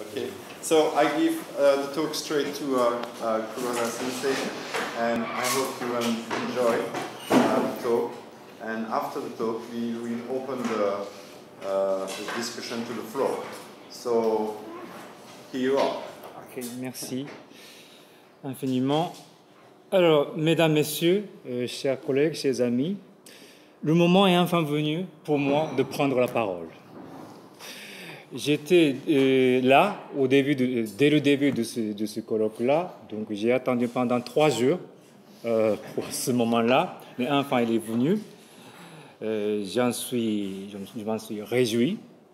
Okay, so I give the talk straight to Kuroda Sensei, and I hope you will enjoy the talk. And after the talk, we will open the discussion to the floor. So here you are. Okay, merci infiniment. Alors, mesdames, messieurs, chers collègues, chers amis, le moment est enfin venu pour moi de prendre la parole. J'étais là dès le début de ce colloque-là, donc j'ai attendu pendant 3 jours pour ce moment-là, mais enfin il est venu. Je m'en suis réjoui.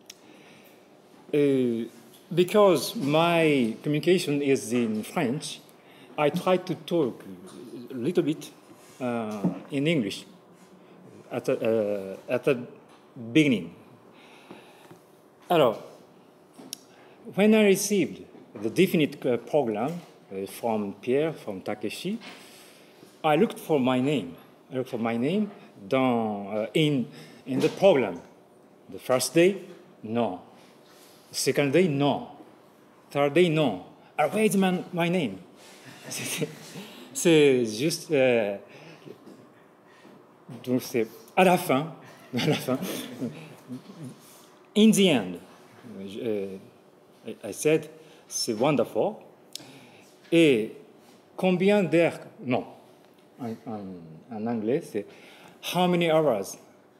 Because my communication is in French, I try to talk a little bit in English at the beginning. Alors, when I received the definite program from Pierre, from Takeshi, I looked for my name. I looked for my name in the program. The first day, no. The second day, no. Third day, no. Where is my name? C'est juste... donc c'est à la fin. In the end, I said, c'est wonderful. Et combien d'heures? Non. En anglais, c'est how many hours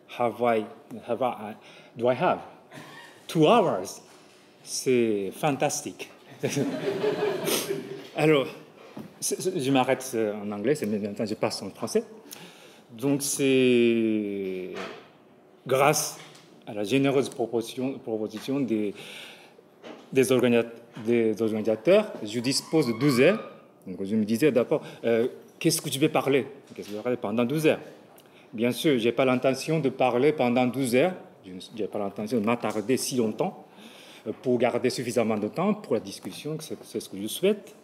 do I have? 2 hours. C'est fantastique. Alors, je m'arrête en anglais, mais maintenant je passe en français. Donc, c'est grâce à la généreuse proposition des organisateurs, je dispose de 12 heures. Donc, je me disais d'abord, qu'est-ce que je vais parler? Qu'est-ce que je vais parler pendant 12 heures? Bien sûr, je n'ai pas l'intention de parler pendant 12 heures. Je n'ai pas l'intention de m'attarder si longtemps pour garder suffisamment de temps pour la discussion, c'est ce que je souhaite.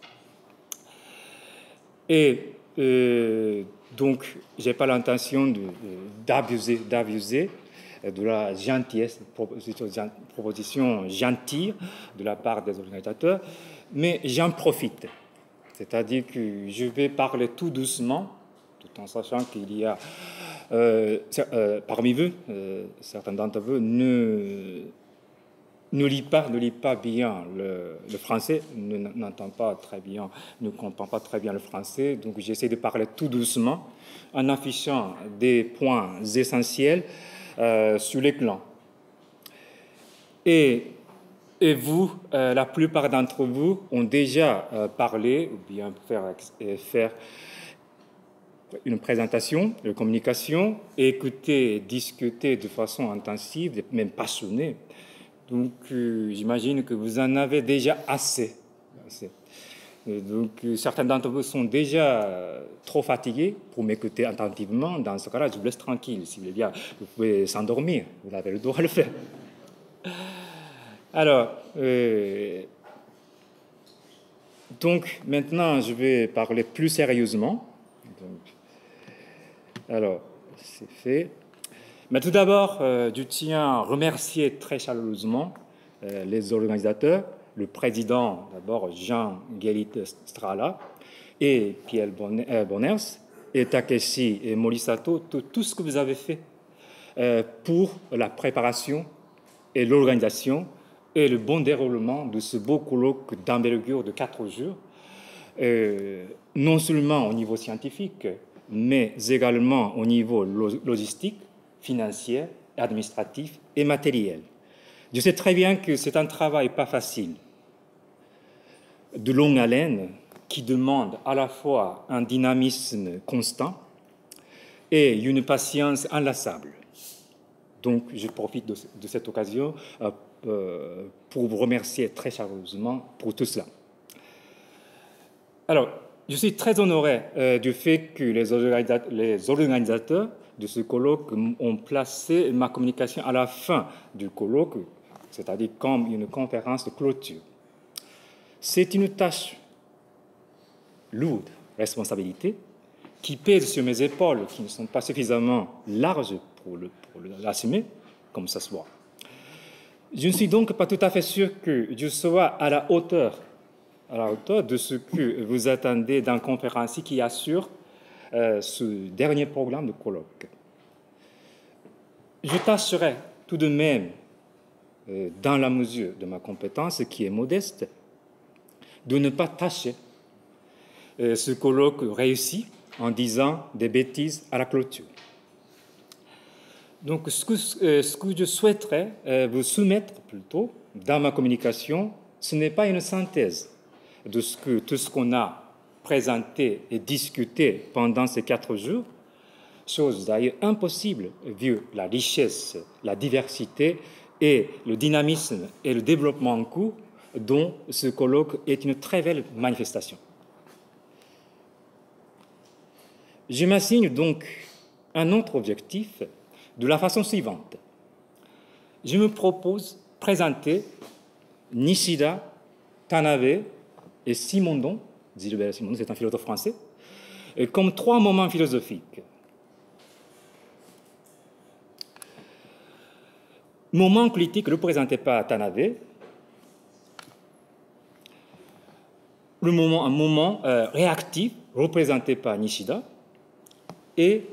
Et donc, je n'ai pas l'intention d'abuser de la gentillesse, proposition gentille de la part des organisateurs, mais j'en profite. C'est-à-dire que je vais parler tout doucement, tout en sachant qu'il y a parmi vous, certains d'entre vous ne lit pas bien le français, n'entend pas très bien, ne comprend pas très bien le français. Donc j'essaie de parler tout doucement en affichant des points essentiels sur l'écran. Et vous, la plupart d'entre vous ont déjà parlé ou bien faire une présentation, une communication, écouter, discuter de façon intensive, même passionnée. Donc, j'imagine que vous en avez déjà assez. Donc, certains d'entre vous sont déjà trop fatigués pour m'écouter attentivement. Dans ce cas-là, je vous laisse tranquille. Si vous voulez bien, vous pouvez s'endormir. Vous avez le droit de le faire. Alors, donc, maintenant, je vais parler plus sérieusement. Alors, c'est fait. Mais tout d'abord, je tiens à remercier très chaleureusement les organisateurs, le président d'abord Jean-Guélit Strala et Pierre Bonners et Takeshi et Morisato, tout ce que vous avez fait pour la préparation et l'organisation et le bon déroulement de ce beau colloque d'envergure de 4 jours, non seulement au niveau scientifique, mais également au niveau logistique, financier, administratif et matériel. Je sais très bien que c'est un travail pas facile, de longue haleine, qui demande à la fois un dynamisme constant et une patience inlassable. Donc, je profite de cette occasion pour vous remercier très chaleureusement pour tout cela. Alors, je suis très honoré du fait que les organisateurs de ce colloque ont placé ma communication à la fin du colloque, c'est-à-dire comme une conférence de clôture. C'est une tâche lourde, responsabilité, qui pèse sur mes épaules, qui ne sont pas suffisamment larges pour l'assumer, comme ça se voit. Je ne suis donc pas tout à fait sûr que je sois à la hauteur de ce que vous attendez d'un conférencier qui assure ce dernier programme de colloque. Je tâcherai tout de même, dans la mesure de ma compétence qui est modeste, de ne pas tâcher ce colloque réussi en disant des bêtises à la clôture. Donc, ce que je souhaiterais vous soumettre plutôt dans ma communication, ce n'est pas une synthèse de tout ce qu'on a présenté et discuté pendant ces 4 jours, chose d'ailleurs impossible vu la richesse, la diversité et le dynamisme et le développement en cours dont ce colloque est une très belle manifestation. Je m'assigne donc un autre objectif de la façon suivante. Je me propose de présenter Nishida, Tanabe et Simondon, Gilbert Simondon, c'est un philosophe français, comme 3 moments philosophiques. Moment critique représenté par Tanabe, un moment réactif représenté par Nishida, et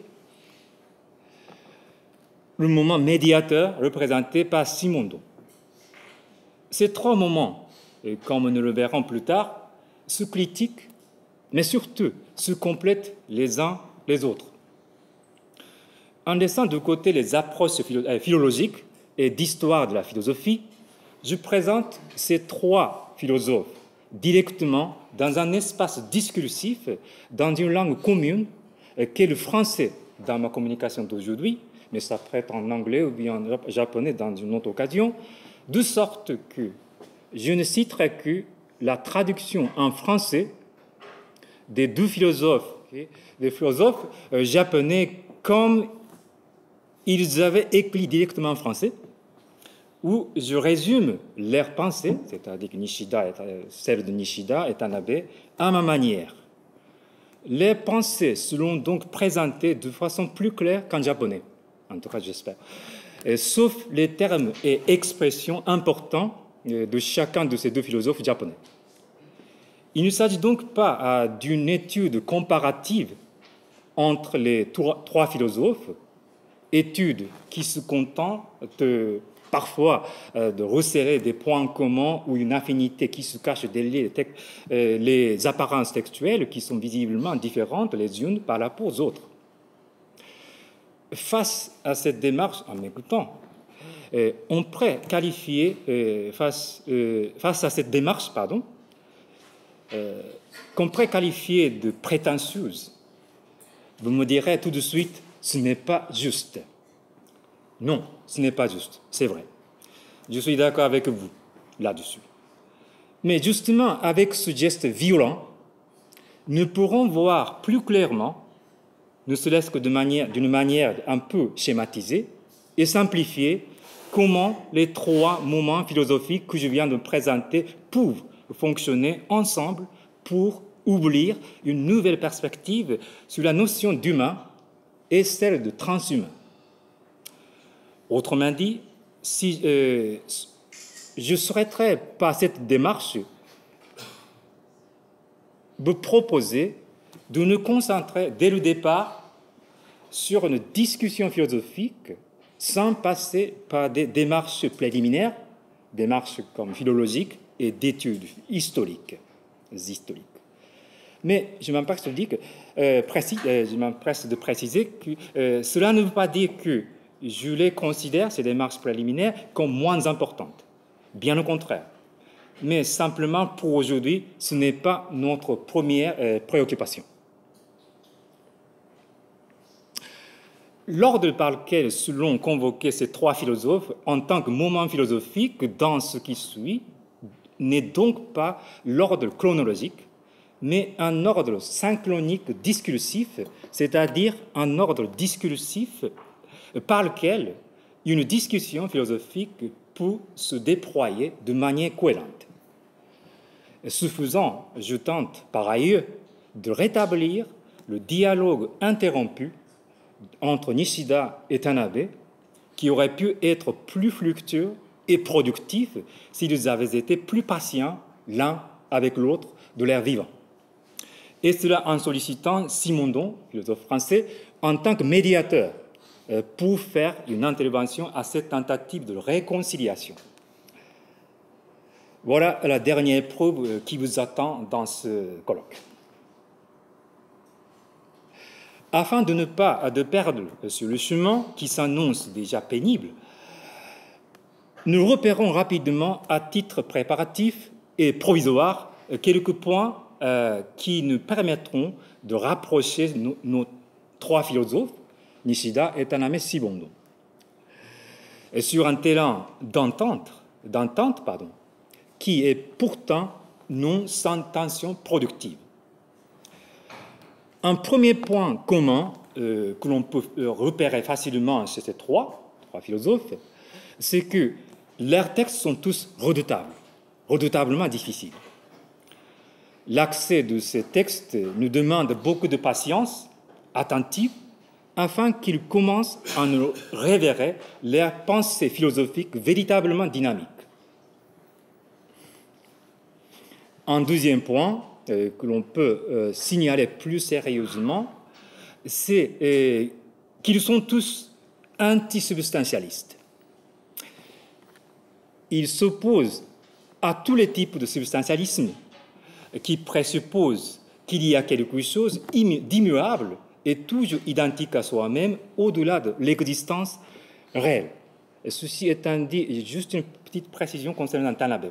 le moment médiateur représenté par Simondon. Ces 3 moments, comme nous le verrons plus tard, se critiquent, mais surtout se complètent les uns les autres. En laissant de côté les approches philologiques et d'histoire de la philosophie, je présente ces 3 philosophes directement dans un espace discursif, dans une langue commune, qu'est le français dans ma communication d'aujourd'hui, mais ça peut être en anglais ou bien en japonais dans une autre occasion, de sorte que je ne citerai que la traduction en français des 2 philosophes, des philosophes japonais comme ils avaient écrit directement en français, où je résume leurs pensées, c'est-à-dire que celle de Nishida et Tanabe, à ma manière. Les pensées seront donc présentées de façon plus claire qu'en japonais, en tout cas j'espère, sauf les termes et expressions importants de chacun de ces 2 philosophes japonais. Il ne s'agit donc pas d'une étude comparative entre les 3 philosophes, étude qui se contente parfois de resserrer des points communs ou une affinité qui se cache derrière les apparences textuelles qui sont visiblement différentes les unes par rapport aux autres. Face à cette démarche, en m'écoutant, on pourrait qualifier, face à cette démarche, qu'on pourrait qualifier de prétentieuse. Vous me direz tout de suite, ce n'est pas juste. Non, ce n'est pas juste, c'est vrai. Je suis d'accord avec vous là-dessus. Mais justement, avec ce geste violent, nous pourrons voir plus clairement, ne serait-ce que d'une manière un peu schématisée et simplifiée, comment les 3 moments philosophiques que je viens de présenter peuvent fonctionner ensemble pour ouvrir une nouvelle perspective sur la notion d'humain et celle de transhumain. Autrement dit, si je souhaiterais par cette démarche vous proposer de nous concentrer dès le départ sur une discussion philosophique sans passer par des démarches préliminaires, démarches comme philologiques et d'études historiques. Mais je m'empresse de préciser que cela ne veut pas dire que je les considère, ces démarches préliminaires, comme moins importantes. Bien au contraire. Mais simplement, pour aujourd'hui, ce n'est pas notre première préoccupation. L'ordre par lequel seront convoqués ces 3 philosophes en tant que moment philosophique dans ce qui suit n'est donc pas l'ordre chronologique, mais un ordre synchronique discursif, c'est-à-dire un ordre discursif par lequel une discussion philosophique peut se déployer de manière cohérente. Ce faisant, je tente par ailleurs de rétablir le dialogue interrompu entre Nishida et Tanabe, qui aurait pu être plus fructueux et productifs s'ils avaient été plus patients l'un avec l'autre de leur vivant. Et cela en sollicitant Simondon, philosophe français, en tant que médiateur pour faire une intervention à cette tentative de réconciliation. Voilà la dernière épreuve qui vous attend dans ce colloque. Afin de ne pas perdre sur le chemin qui s'annonce déjà pénible, nous repérons rapidement à titre préparatif et provisoire quelques points qui nous permettront de rapprocher nos trois philosophes, Nishida et Tanabe Simondon. Et sur un terrain d'entente, qui est pourtant non sans tension productive. Un premier point commun que l'on peut repérer facilement chez ces trois philosophes, c'est que leurs textes sont tous redoutables, redoutablement difficiles. L'accès de ces textes nous demande beaucoup de patience attentive afin qu'ils commencent à nous révéler leurs pensées philosophiques véritablement dynamiques. Un deuxième point que l'on peut signaler plus sérieusement, c'est qu'ils sont tous antisubstantialistes. Ils s'opposent à tous les types de substantialisme qui présupposent qu'il y a quelque chose d'immuable et toujours identique à soi-même au-delà de l'existence réelle. Et ceci étant dit, juste une petite précision concernant Tanabe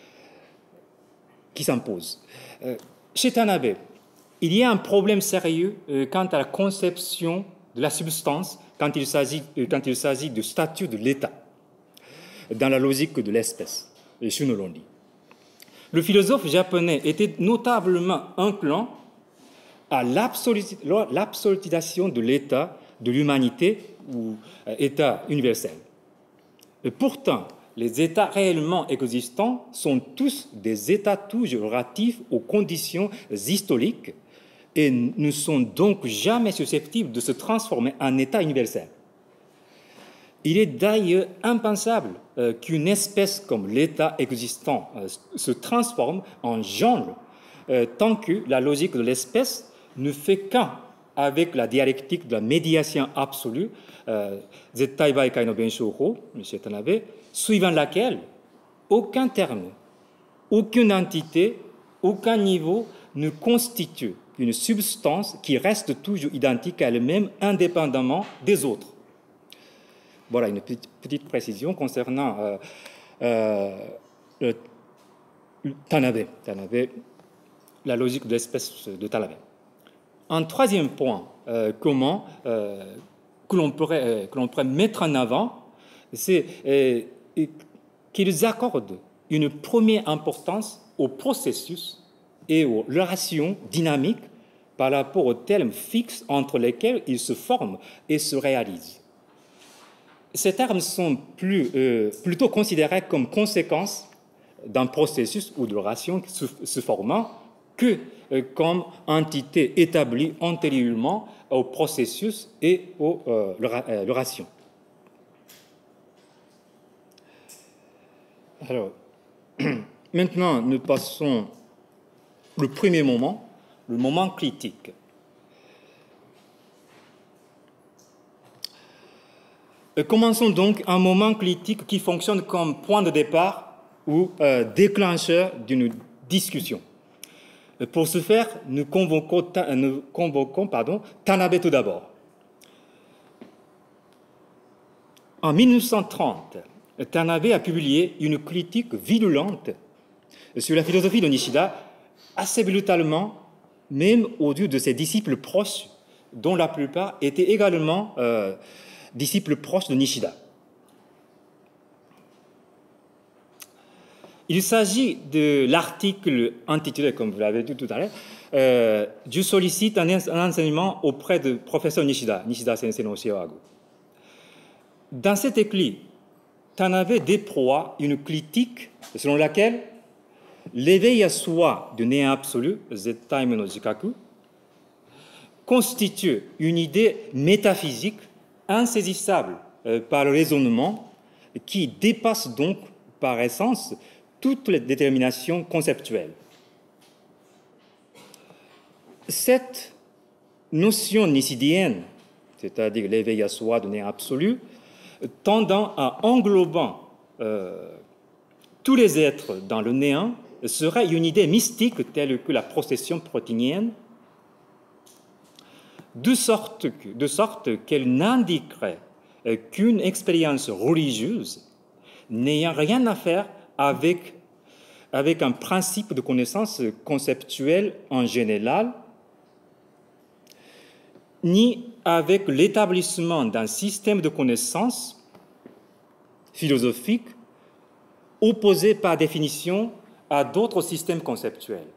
qui s'impose. Chez Tanabe, il y a un problème sérieux quant à la conception de la substance quand il s'agit du statut de l'État dans la logique de l'espèce, Shunolondi. Le philosophe japonais était notablement inclin à l'absolutisation de l'État, de l'humanité ou État universel. Et pourtant, les États réellement existants sont tous des États toujours relatifs aux conditions historiques et ne sont donc jamais susceptibles de se transformer en État universel. Il est d'ailleurs impensable qu'une espèce comme l'État existant se transforme en genre tant que la logique de l'espèce ne fait qu'un avec la dialectique de la médiation absolue, Zettai Baikai no Benshō-hō, M. Tanabe, suivant laquelle aucun terme, aucune entité, aucun niveau ne constitue une substance qui reste toujours identique à elle-même indépendamment des autres. Voilà une petite précision concernant Tanabe, la logique de l'espèce de Tanabe. Un troisième point commun que l'on pourrait mettre en avant, c'est qu'ils accordent une première importance au processus et aux relations dynamiques par rapport aux termes fixes entre lesquels ils se forment et se réalisent. Ces termes sont plutôt considérés comme conséquence d'un processus ou de relation se formant que comme entité établie antérieurement au processus et aux relations. Alors, maintenant, nous passons le premier moment, le moment critique. Commençons donc un moment critique qui fonctionne comme point de départ ou déclencheur d'une discussion. Pour ce faire, nous convoquons Tanabe tout d'abord. En 1930, Tanabe a publié une critique virulente sur la philosophie de Nishida, assez brutalement, même au vu de ses disciples proches, dont la plupart étaient également disciples proches de Nishida. Il s'agit de l'article intitulé, comme vous l'avez dit tout à l'heure, « Je sollicite un enseignement auprès du professeur Nishida, Nishida Sensei no Shiwagu ». Dans cet écrit, Tanabe déploie une critique selon laquelle l'éveil à soi du néant absolu, Zettai no Jikaku, constitue une idée métaphysique insaisissable par le raisonnement qui dépasse donc par essence toutes les déterminations conceptuelles. Cette notion nisidienne, c'est-à-dire l'éveil à soi de néant absolu, tendant à englober tous les êtres dans le néant, serait une idée mystique telle que la procession protéinienne, de sorte qu'elle n'indiquerait qu'une expérience religieuse n'ayant rien à faire avec un principe de connaissance conceptuelle en général, ni avec l'établissement d'un système de connaissances philosophiques opposé par définition à d'autres systèmes conceptuels.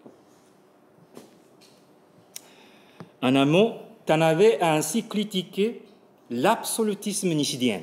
En un mot, Tanabe a ainsi critiqué l'absolutisme nishidien.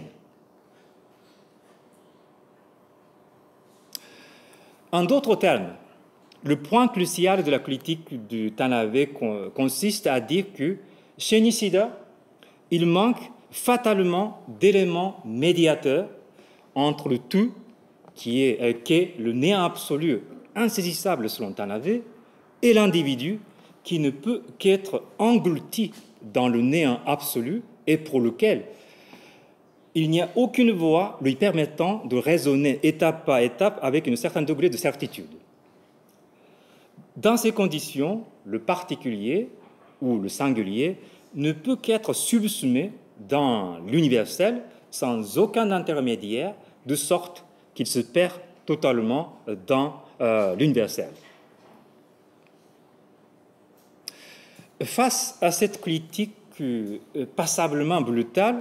En d'autres termes, le point crucial de la critique du Tanabe consiste à dire que chez Nishida, il manque fatalement d'éléments médiateurs entre le tout, qui est le néant absolu insaisissable selon Tanabe, et l'individu qui ne peut qu'être englouti dans le néant absolu et pour lequel il n'y a aucune voie lui permettant de raisonner étape par étape avec un certain degré de certitude. Dans ces conditions, le particulier ou le singulier ne peut qu'être subsumé dans l'universel sans aucun intermédiaire, de sorte qu'il se perd totalement dans l'universel. Face à cette critique passablement brutale,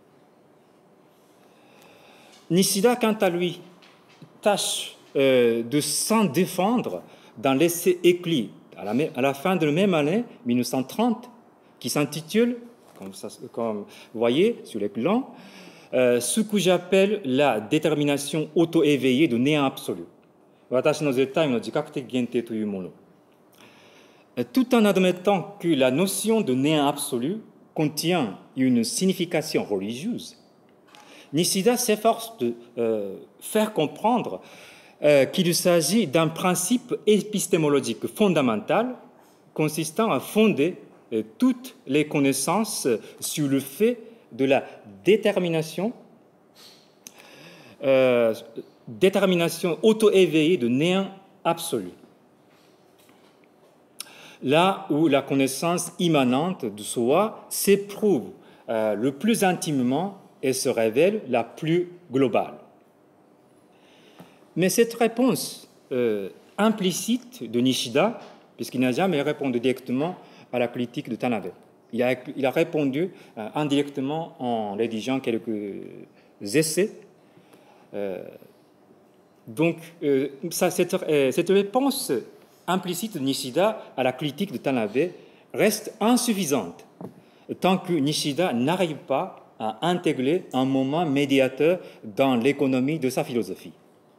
Nishida, quant à lui, tâche de s'en défendre dans l'essai écrit à la fin de la même année, 1930, qui s'intitule, comme vous voyez sur l'écran, ce que j'appelle la détermination auto-éveillée de néant absolu. Watashi no zettai no jikakuteiki gentei to iu mono. Tout en admettant que la notion de néant absolu contient une signification religieuse, Nishida s'efforce de faire comprendre qu'il s'agit d'un principe épistémologique fondamental consistant à fonder toutes les connaissances sur le fait de la détermination auto-éveillée de néant absolu. Là où la connaissance immanente de soi s'éprouve le plus intimement et se révèle la plus globale. Mais cette réponse implicite de Nishida, puisqu'il n'a jamais répondu directement à la critique de Tanabe, il a répondu indirectement en rédigeant quelques essais. Cette réponse implicite de Nishida à la critique de Tanabe reste insuffisante tant que Nishida n'arrive pas à intégrer un moment médiateur dans l'économie de sa philosophie.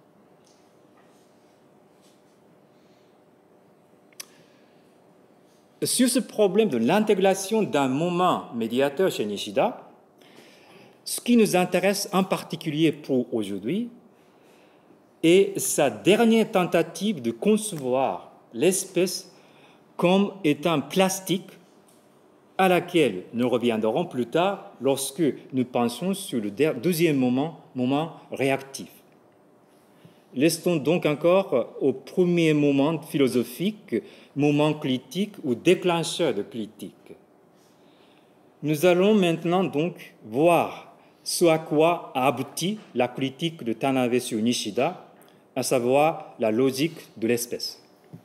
Sur ce problème de l'intégration d'un moment médiateur chez Nishida, ce qui nous intéresse en particulier pour aujourd'hui est sa dernière tentative de concevoir l'espèce comme étant plastique, à laquelle nous reviendrons plus tard lorsque nous pensons sur le deuxième moment réactif. Restons donc encore au premier moment philosophique, moment critique ou déclencheur de critique. Nous allons maintenant donc voir ce à quoi a abouti la critique de Tanabe sur Nishida, à savoir la logique de l'espèce.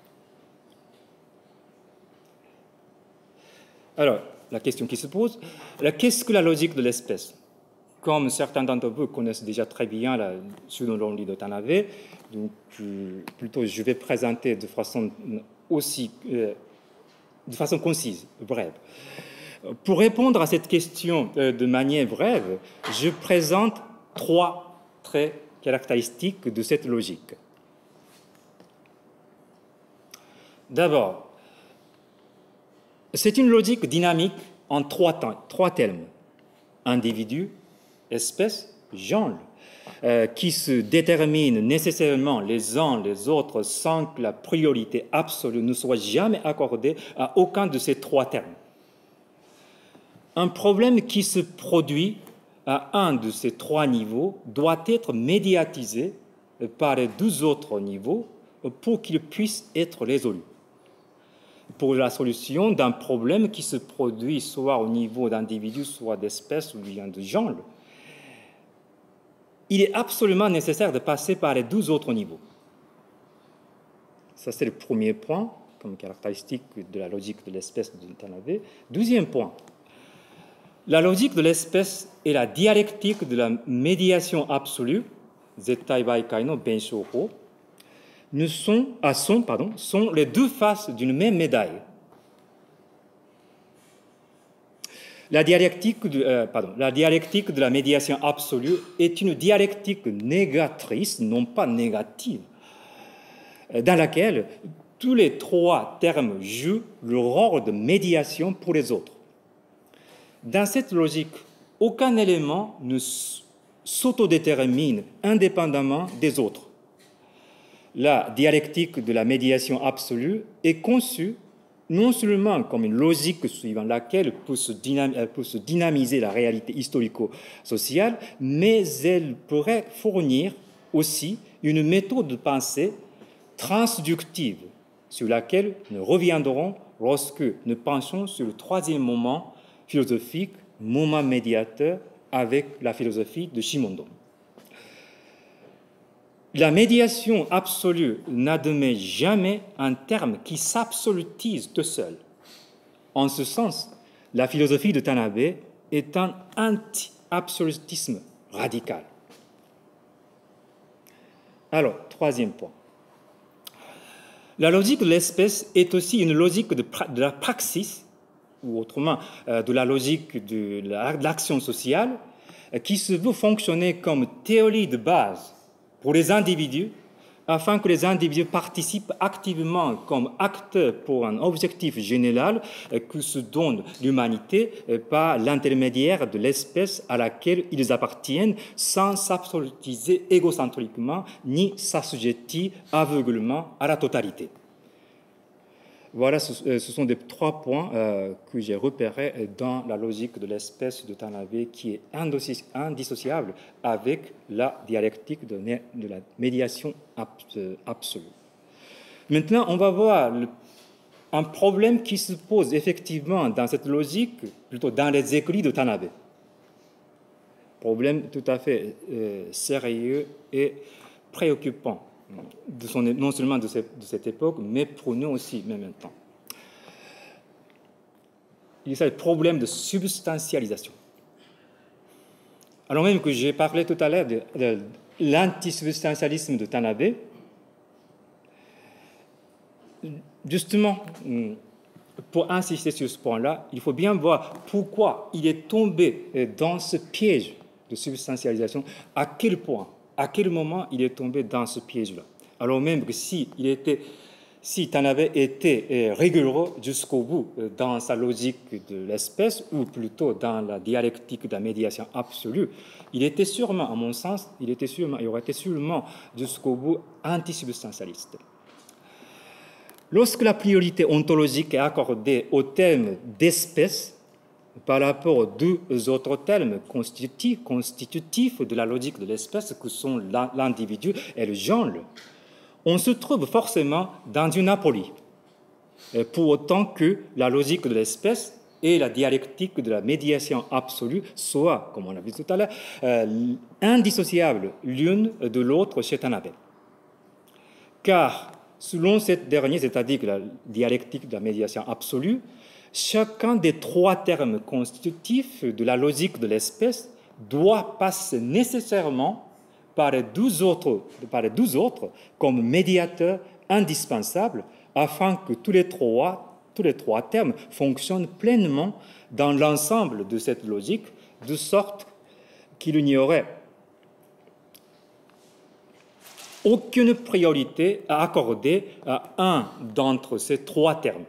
Alors, la question qui se pose, qu'est-ce que la logique de l'espèce? Comme certains d'entre vous connaissent déjà très bien la pseudo-longue de Tanabe, donc plutôt je vais présenter de façon concise, brève. Pour répondre à cette question de manière brève, je présente 3 traits caractéristiques de cette logique. D'abord, c'est une logique dynamique en 3 termes: individu, espèce, genre. qui se déterminent nécessairement les uns les autres sans que la priorité absolue ne soit jamais accordée à aucun de ces trois termes. Un problème qui se produit à un de ces trois niveaux doit être médiatisé par les deux autres niveaux pour qu'il puisse être résolu. Pour la solution d'un problème qui se produit soit au niveau d'individus, soit d'espèces ou bien de genre, il est absolument nécessaire de passer par les deux autres niveaux. Ça, c'est le premier point, comme caractéristique de la logique de l'espèce de Tanabe. Deuxième point, la logique de l'espèce et la dialectique de la médiation absolue, Zettai Baikai no Benshouho, sont les deux faces d'une même médaille. La dialectique de la médiation absolue est une dialectique négatrice, non pas négative, dans laquelle tous les trois termes jouent le rôle de médiation pour les autres. Dans cette logique, aucun élément ne s'autodétermine indépendamment des autres. La dialectique de la médiation absolue est conçue non seulement comme une logique suivant laquelle peut se dynamiser la réalité historico-sociale, mais elle pourrait fournir aussi une méthode de pensée transductive sur laquelle nous reviendrons lorsque nous pensons sur le troisième moment philosophique, moment médiateur avec la philosophie de Shimondo. La médiation absolue n'admet jamais un terme qui s'absolutise tout seul. En ce sens, la philosophie de Tanabe est un anti-absolutisme radical. Alors, troisième point. La logique de l'espèce est aussi une logique de la praxis, ou autrement de la logique de l'action sociale, qui se veut fonctionner comme théorie de base pour les individus, afin que les individus participent activement comme acteurs pour un objectif général que se donne l'humanité par l'intermédiaire de l'espèce à laquelle ils appartiennent, sans s'absolutiser égocentriquement ni s'assujettir aveuglément à la totalité. Voilà, ce sont des trois points que j'ai repérés dans la logique de l'espèce de Tanabe qui est indissociable avec la dialectique de la médiation absolue. Maintenant, on va voir un problème qui se pose effectivement dans cette logique, plutôt dans les écrits de Tanabe. Problème tout à fait sérieux et préoccupant. Non seulement de cette époque, mais pour nous aussi, en même temps. Il y a le problème de substantialisation. Alors même que j'ai parlé tout à l'heure de l'antisubstantialisme de Tanabe, justement, pour insister sur ce point-là, il faut bien voir pourquoi il est tombé dans ce piège de substantialisation, à quel moment il est tombé dans ce piège-là. Alors même que si Tanabe était rigoureux jusqu'au bout dans sa logique de l'espèce, ou plutôt dans la dialectique de la médiation absolue, il était sûrement, à mon sens, il aurait été sûrement jusqu'au bout antisubstantialiste. Lorsque la priorité ontologique est accordée au terme d'espèce, par rapport aux deux autres termes constitutifs de la logique de l'espèce que sont l'individu et le genre, on se trouve forcément dans une aporie, pour autant que la logique de l'espèce et la dialectique de la médiation absolue soient, comme on l'a vu tout à l'heure, indissociables l'une de l'autre chez Tanabe. Car, selon cette dernière, c'est-à-dire la dialectique de la médiation absolue, chacun des trois termes constitutifs de la logique de l'espèce doit passer nécessairement par les deux autres comme médiateurs indispensables afin que tous les trois termes fonctionnent pleinement dans l'ensemble de cette logique, de sorte qu'il n'y aurait aucune priorité à accorder à un d'entre ces trois termes.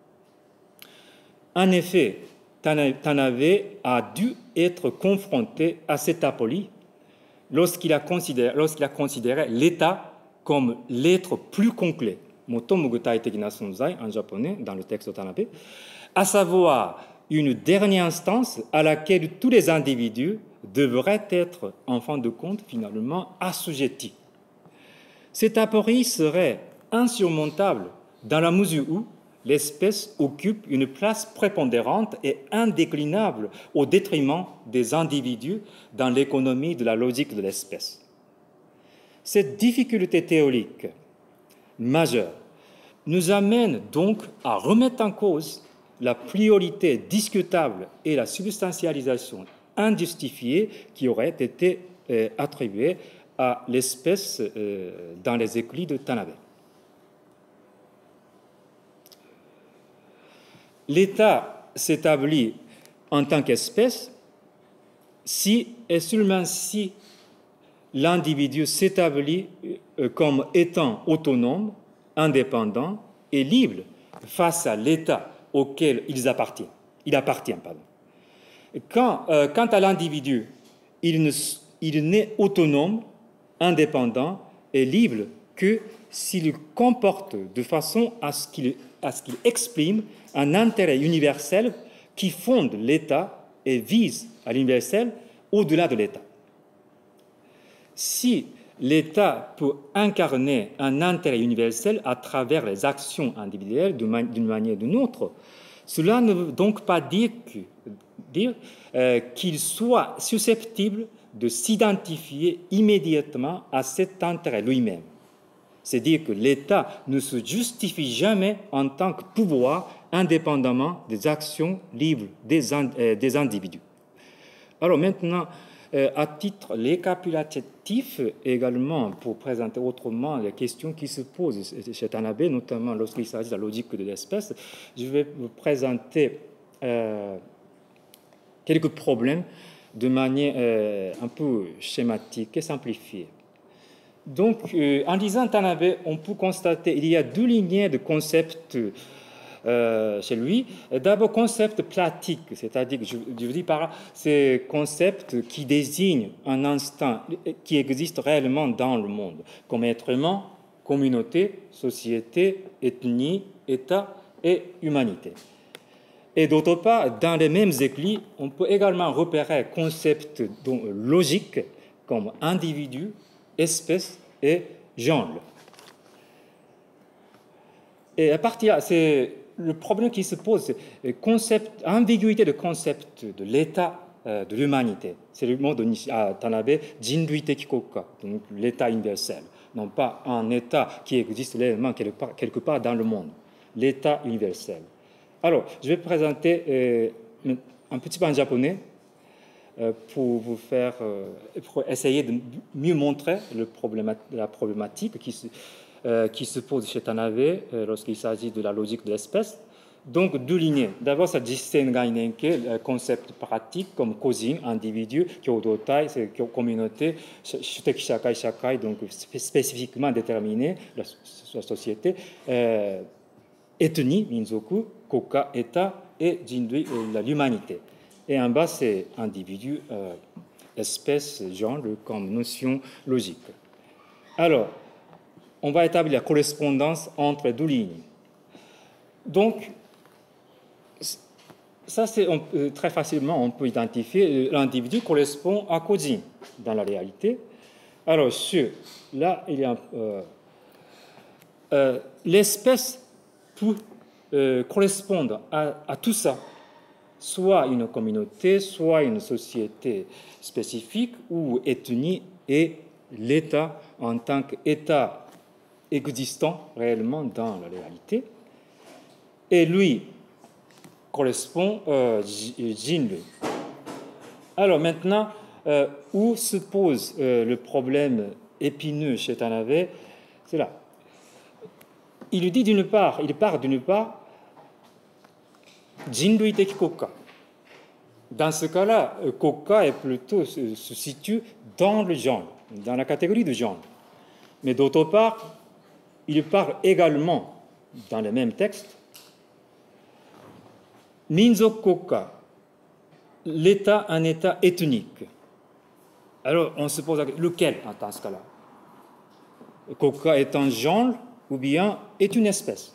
En effet, Tanabe a dû être confronté à cette aporie lorsqu'il a considéré l'État comme l'être plus complet, motomo gutai tekina sonzai en japonais, dans le texte de Tanabe, à savoir une dernière instance à laquelle tous les individus devraient être, en fin de compte, finalement assujettis. Cette aporie serait insurmontable dans la mesure où l'espèce occupe une place prépondérante et indéclinable au détriment des individus dans l'économie de la logique de l'espèce. Cette difficulté théorique majeure nous amène donc à remettre en cause la priorité discutable et la substantialisation injustifiée qui aurait été attribuée à l'espèce dans les écrits de Tanabe. L'État s'établit en tant qu'espèce si et seulement si l'individu s'établit comme étant autonome, indépendant et libre face à l'État auquel il appartient. Quant à l'individu, il n'est autonome, indépendant et libre que s'il comporte de façon à ce qu'il exprime un intérêt universel qui fonde l'État et vise à l'universel au-delà de l'État. Si l'État peut incarner un intérêt universel à travers les actions individuelles d'une manière ou d'une autre, cela ne veut donc pas dire qu'il soit susceptible de s'identifier immédiatement à cet intérêt lui-même. C'est-à-dire que l'État ne se justifie jamais en tant que pouvoir indépendamment des actions libres des individus. Alors maintenant, à titre récapitulatif également, pour présenter autrement les questions qui se posent chez Tanabe, notamment lorsqu'il s'agit de la logique de l'espèce, je vais vous présenter quelques problèmes de manière un peu schématique et simplifiée. Donc, en lisant Tanabe, on peut constater qu'il y a deux lignées de concepts chez lui. D'abord, concept pratique, c'est-à-dire, je veux dire par là, ces concepts qui désignent un instant qui existe réellement dans le monde, comme être humain, communauté, société, ethnie, État et humanité. Et d'autre part, dans les mêmes écrits, on peut également repérer concepts logiques comme individu, espèce et genre. Et à partir de là, c'est le problème qui se pose, c'est ambiguïté de concept de l'État, de l'humanité. C'est le mot de Tanabe, Jinrui Teki Koka, donc l'État universel, non pas un État qui existe réellement quelque part dans le monde, l'État universel. Alors, je vais présenter un petit peu en japonais pour vous faire, pour essayer de mieux montrer la problématique qui se pose chez Tanabe lorsqu'il s'agit de la logique de l'espèce. Donc, deux lignées. D'abord, ça Jisen Gainenke, le concept pratique comme Kozin, individu, Kyodotai, c'est communauté, Shuteki Shakai, Shakai, donc spécifiquement déterminé, la société, ethnie, Minzoku, Koka, État, et Jinrui, l'humanité. Et en bas, c'est individu, espèce, genre, comme notion logique. Alors, on va établir la correspondance entre les deux lignes. Donc, ça, c'est très facilement, on peut identifier l'individu correspond à Kozin dans la réalité. Alors, là, il y a l'espèce peut correspondre à tout ça, soit une communauté, soit une société spécifique ou ethnie et l'État en tant qu'État existant réellement dans la réalité. Et lui correspond Jinrui. Alors maintenant, où se pose le problème épineux chez Tanabe? C'est là. Il part d'une part, Jinrui Teki Koka. Dans ce cas-là, Koka est plutôt se situe dans le genre, dans la catégorie de genre. Mais d'autre part, il parle également, dans les mêmes textes, Minzok Koka, l'État, un État ethnique. Alors, on se pose la question, lequel dans ce cas-là? Quokka est un genre ou bien est une espèce?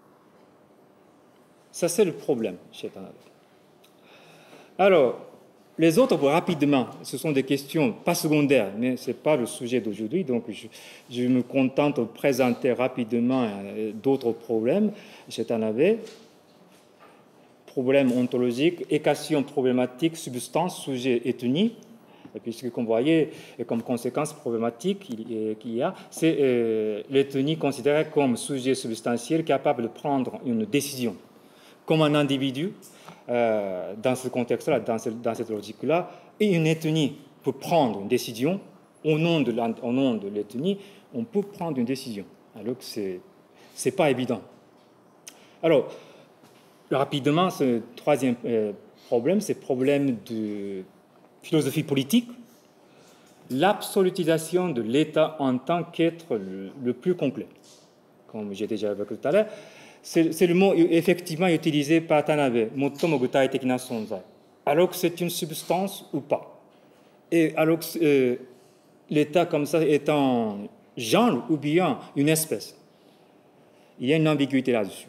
Ça, c'est le problème chez Tanabe. Alors, les autres, rapidement, ce sont des questions pas secondaires, mais ce n'est pas le sujet d'aujourd'hui, donc je me contente de présenter rapidement d'autres problèmes chez Tanabe. Problème ontologique, équation problématique, substance, sujet, ethnie. Et puis, ce qu'on voyait comme conséquence problématique qu'il y a, c'est l'ethnie considérée comme sujet substantiel capable de prendre une décision. Comme un individu, dans ce contexte-là, dans cette logique-là, et une ethnie peut prendre une décision, au nom de l'ethnie, on peut prendre une décision. Alors que ce n'est pas évident. Alors, rapidement, ce troisième problème, c'est le problème de philosophie politique, l'absolutisation de l'État en tant qu'être le plus complet. Comme j'ai déjà évoqué tout à l'heure, c'est le mot effectivement utilisé par Tanabe, motomo gutai tekina sonzai, alors que c'est une substance ou pas. Et alors que l'État comme ça est un genre ou bien une espèce. Il y a une ambiguïté là-dessus.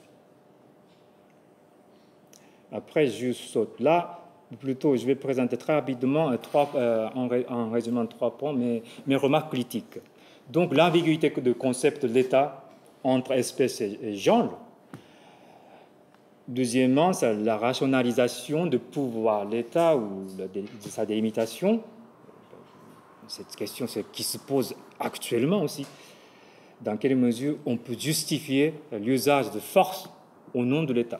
Après, je saute là. Plutôt, je vais présenter très rapidement en résumant 3 points mes remarques critiques. Donc, l'ambiguïté de concept de l'État entre espèce et genre. Deuxièmement, c'est la rationalisation de pouvoir l'État ou de sa délimitation. Cette question qui se pose actuellement aussi. Dans quelle mesure on peut justifier l'usage de force au nom de l'État?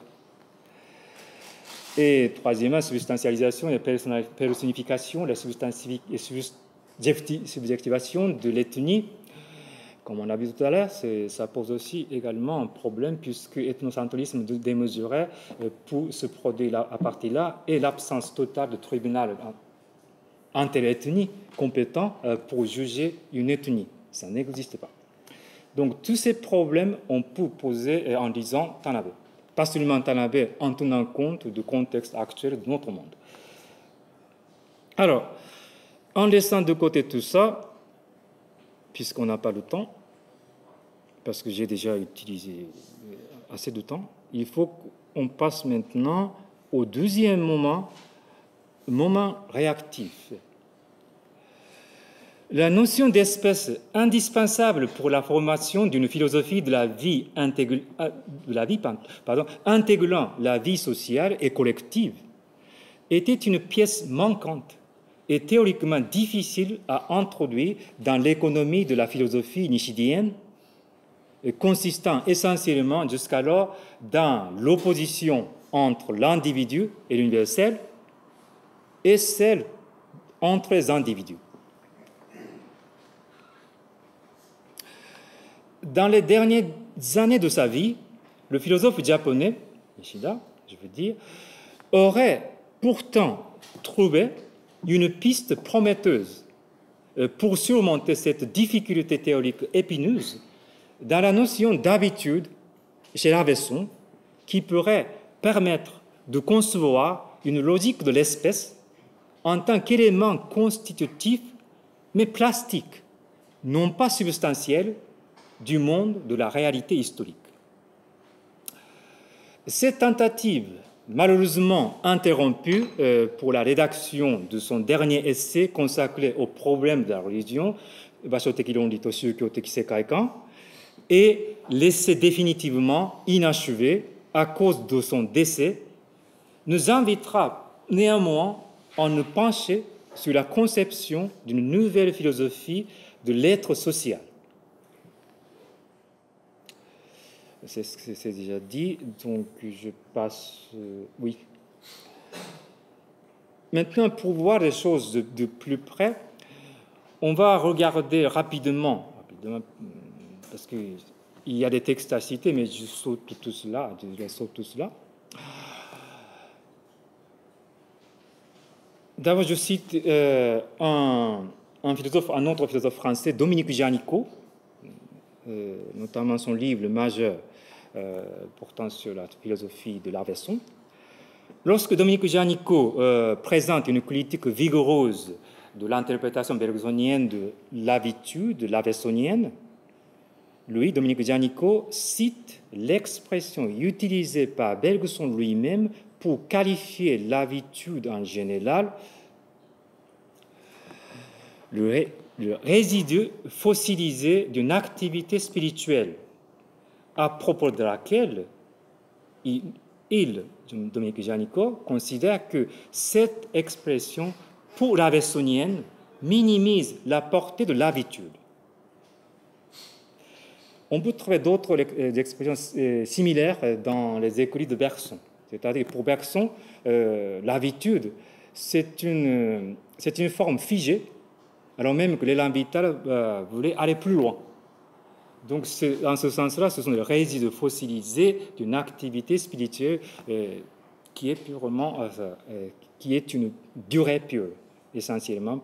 Et troisièmement, substantialisation et personnification, la subjectivation de l'ethnie. Comme on a vu tout à l'heure, ça pose aussi également un problème puisque l'ethnocentrisme démesuré pour se produire à partir là et l'absence totale de tribunal interethnie compétent pour juger une ethnie. Ça n'existe pas. Donc tous ces problèmes, on peut poser en disant Tanabe. Pas seulement Tanabe en tenant compte du contexte actuel de notre monde. Alors, en laissant de côté tout ça, puisqu'on n'a pas le temps, parce que j'ai déjà utilisé assez de temps, il faut qu'on passe maintenant au deuxième moment réactif. La notion d'espèce indispensable pour la formation d'une philosophie de la vie, intégrant la vie sociale et collective était une pièce manquante et théoriquement difficile à introduire dans l'économie de la philosophie nishidienne, consistant essentiellement jusqu'alors dans l'opposition entre l'individu et l'universel et celle entre les individus. Dans les dernières années de sa vie, le philosophe japonais, Nishida, je veux dire, aurait pourtant trouvé une piste prometteuse pour surmonter cette difficulté théorique épineuse dans la notion d'habitude chez Ravesson qui pourrait permettre de concevoir une logique de l'espèce en tant qu'élément constitutif mais plastique, non pas substantiel, du monde de la réalité historique. Cette tentative, malheureusement interrompue pour la rédaction de son dernier essai consacré au problème de la religion, Bashotekki Ronri to Shukyōtekki Sekai-kan, est laissée définitivement inachevée à cause de son décès, nous invitera néanmoins à nous pencher sur la conception d'une nouvelle philosophie de l'être social. C'est déjà dit, donc je passe... oui. Maintenant, pour voir les choses de plus près, on va regarder rapidement parce qu'il y a des textes à citer, mais je saute tout cela. D'abord, je cite un autre philosophe français, Dominique Janicot, notamment son livre majeur portant sur la philosophie de Lavesson. Lorsque Dominique Janicot présente une critique vigoureuse de l'interprétation bergsonienne de l'habitude lavessonienne, lui, Dominique Giannico, cite l'expression utilisée par Bergson lui-même pour qualifier l'habitude en général, le résidu fossilisé d'une activité spirituelle, à propos de laquelle Dominique Giannico, considère que cette expression, pour lavessonienne, minimise la portée de l'habitude. On peut trouver d'autres expressions similaires dans les écrits de Bergson. C'est-à-dire pour Bergson, l'habitude, c'est une forme figée, alors même que l'élan vital voulait aller plus loin. Donc, en ce sens-là, ce sont des résidus fossilisés d'une activité spirituelle qui est une durée pure, essentiellement.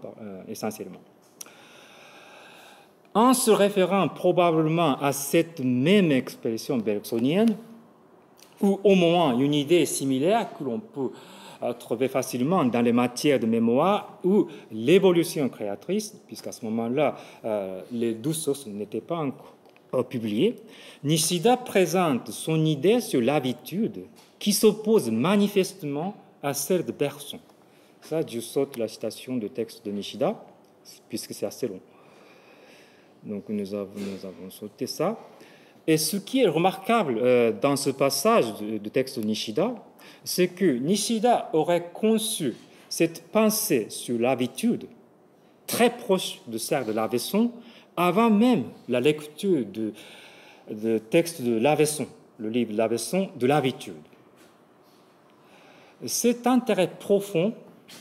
En se référant probablement à cette même expression bergsonienne, ou au moins une idée similaire que l'on peut trouver facilement dans les matières de mémoire ou l'évolution créatrice, puisqu'à ce moment-là, les 12 sources n'étaient pas encore publiées, Nishida présente son idée sur l'habitude qui s'oppose manifestement à celle de Bergson. Ça, je saute la citation de texte de Nishida, puisque c'est assez long. Donc nous avons sauté ça. Et ce qui est remarquable dans ce passage du texte de Nishida, c'est que Nishida aurait conçu cette pensée sur l'habitude très proche de celle de Lavesson avant même la lecture de texte de Lavesson, le livre de Lavesson de l'habitude. Cet intérêt profond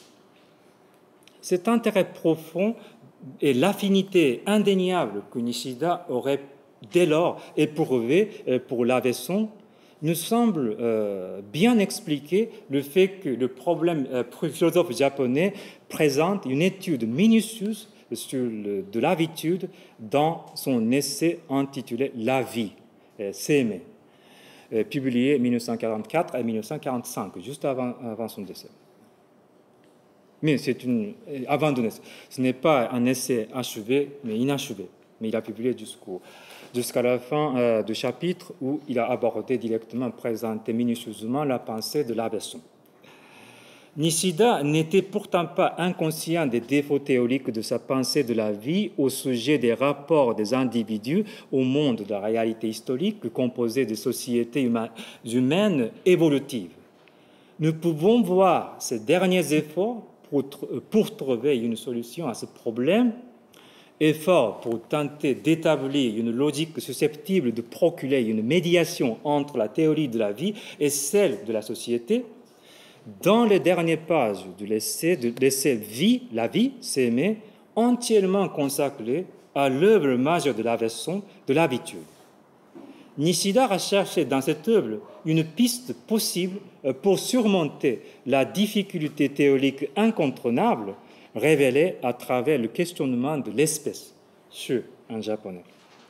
et l'affinité indéniable que Nishida aurait dès lors éprouvé pour Lavesson nous semble bien expliquer le fait que le philosophe japonais présente une étude minutieuse de l'habitude dans son essai intitulé « La vie », s'aimer, publié en 1944 et 1945, juste avant son décès. Mais avant de naître. Ce n'est pas un essai achevé, mais inachevé. Mais il a publié jusqu'à la fin du chapitre où il a abordé directement, présenté minutieusement la pensée de Lavesson. Nishida n'était pourtant pas inconscient des défauts théoriques de sa pensée de la vie au sujet des rapports des individus au monde de la réalité historique composée des sociétés humaines évolutives. Nous pouvons voir ces derniers efforts pour trouver une solution à ce problème, efforts pour tenter d'établir une logique susceptible de procurer une médiation entre la théorie de la vie et celle de la société. Dans les dernières pages de l'essai Vie, la vie, s'aimer, entièrement consacré à l'œuvre majeure de Lavesson, de l'habitude. Nishida a cherché dans cette œuvre une piste possible pour surmonter la difficulté théorique incontournable révélée à travers le questionnement de l'espèce, shu en japonais.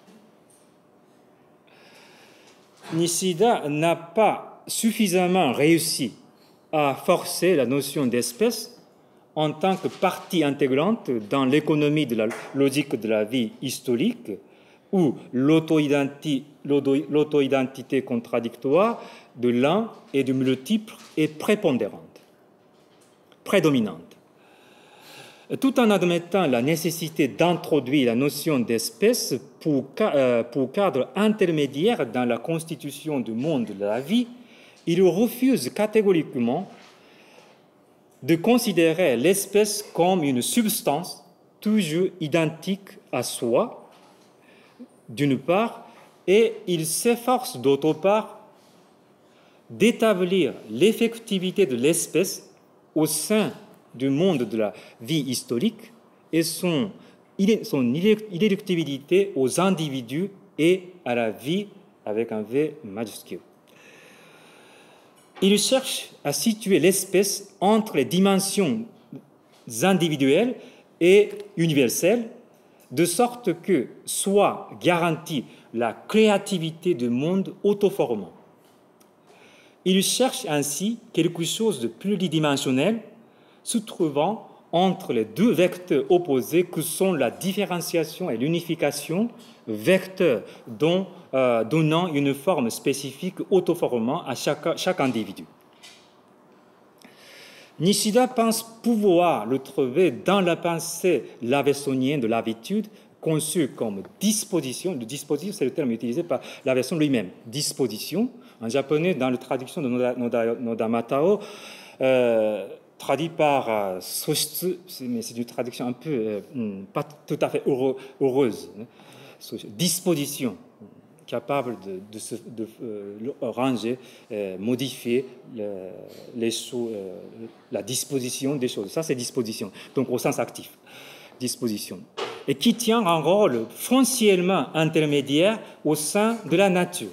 Nishida n'a pas suffisamment réussi à forcer la notion d'espèce en tant que partie intégrante dans l'économie de la logique de la vie historique, où l'auto-identité contradictoire de l'un et du multiple est prédominante. Tout en admettant la nécessité d'introduire la notion d'espèce pour cadre intermédiaire dans la constitution du monde de la vie, il refuse catégoriquement de considérer l'espèce comme une substance toujours identique à soi, d'une part, et il s'efforce d'autre part d'établir l'effectivité de l'espèce au sein du monde de la vie historique et son irréductibilité aux individus et à la vie avec un V majuscule. Il cherche à situer l'espèce entre les dimensions individuelles et universelles, de sorte que soit garantie la créativité du monde autoformant. Il cherche ainsi quelque chose de pluridimensionnel, se trouvant entre les deux vecteurs opposés que sont la différenciation et l'unification, vecteurs donnant une forme spécifique autoformant à chaque individu. Nishida pense pouvoir le trouver dans la pensée lavessonienne de l'habitude, conçue comme disposition. Le dispositif, c'est le terme utilisé par Lavesson lui-même. Disposition, en japonais, dans la traduction de Noda Matao, traduit par soshitsu, mais c'est une traduction un peu pas tout à fait heureuse. Disposition, capable de ranger, modifier les choses, la disposition des choses. Ça, c'est disposition, donc au sens actif, disposition. Et qui tient un rôle foncièrement intermédiaire au sein de la nature.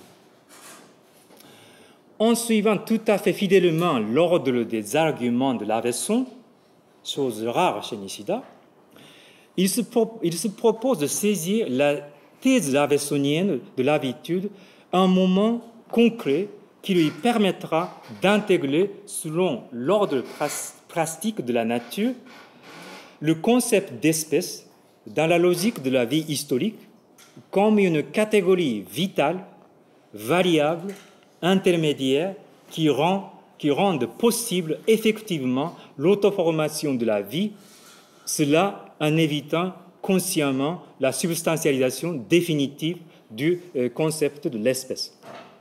En suivant tout à fait fidèlement l'ordre des arguments de Lavesson, chose rare chez Nishida, il se propose de saisir la thèse lavessonienne de l'habitude à un moment concret qui lui permettra d'intégrer, selon l'ordre plastique de la nature, le concept d'espèce dans la logique de la vie historique comme une catégorie vitale, variable, intermédiaire qui rende possible effectivement l'autoformation de la vie, cela en évitant consciemment la substantialisation définitive du concept de l'espèce.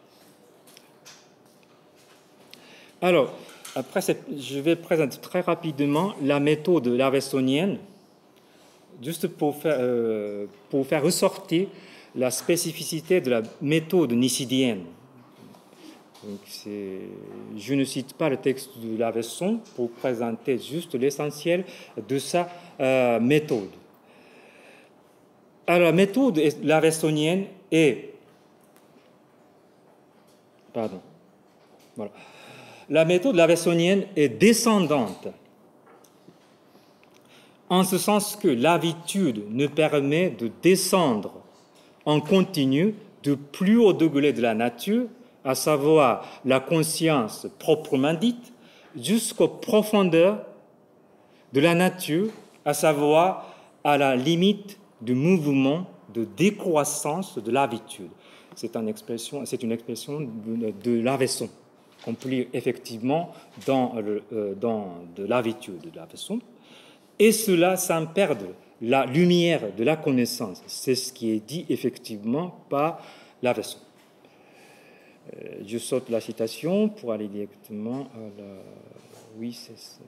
Alors, après, je vais présenter très rapidement la méthode lavessonienne, juste pour faire ressortir la spécificité de la méthode nishidienne. Donc, je ne cite pas le texte de Lavesson pour présenter juste l'essentiel de sa méthode. Alors, la méthode lavessonienne est... Pardon. Voilà. La méthode lavessonienne est descendante, en ce sens que l'habitude nous permet de descendre en continu du plus haut degré de la nature, à savoir la conscience proprement dite, jusqu'aux profondeurs de la nature, à savoir à la limite du mouvement de décroissance de l'habitude. C'est une expression de Lavesson, qu'on peut lire effectivement dans de l'habitude de Lavesson. Et cela sans perdre la lumière de la connaissance. C'est ce qui est dit effectivement par Lavesson. Je saute la citation pour aller directement à la... Oui, c'est ça.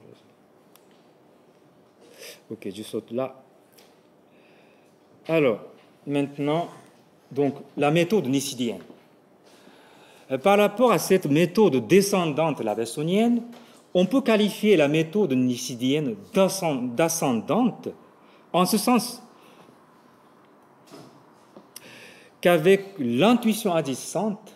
Ok, je saute là. Alors, maintenant, donc, la méthode nishidienne. Par rapport à cette méthode descendante lavessonienne, on peut qualifier la méthode nishidienne d'ascendante, en ce sens qu'avec l'intuition agissante,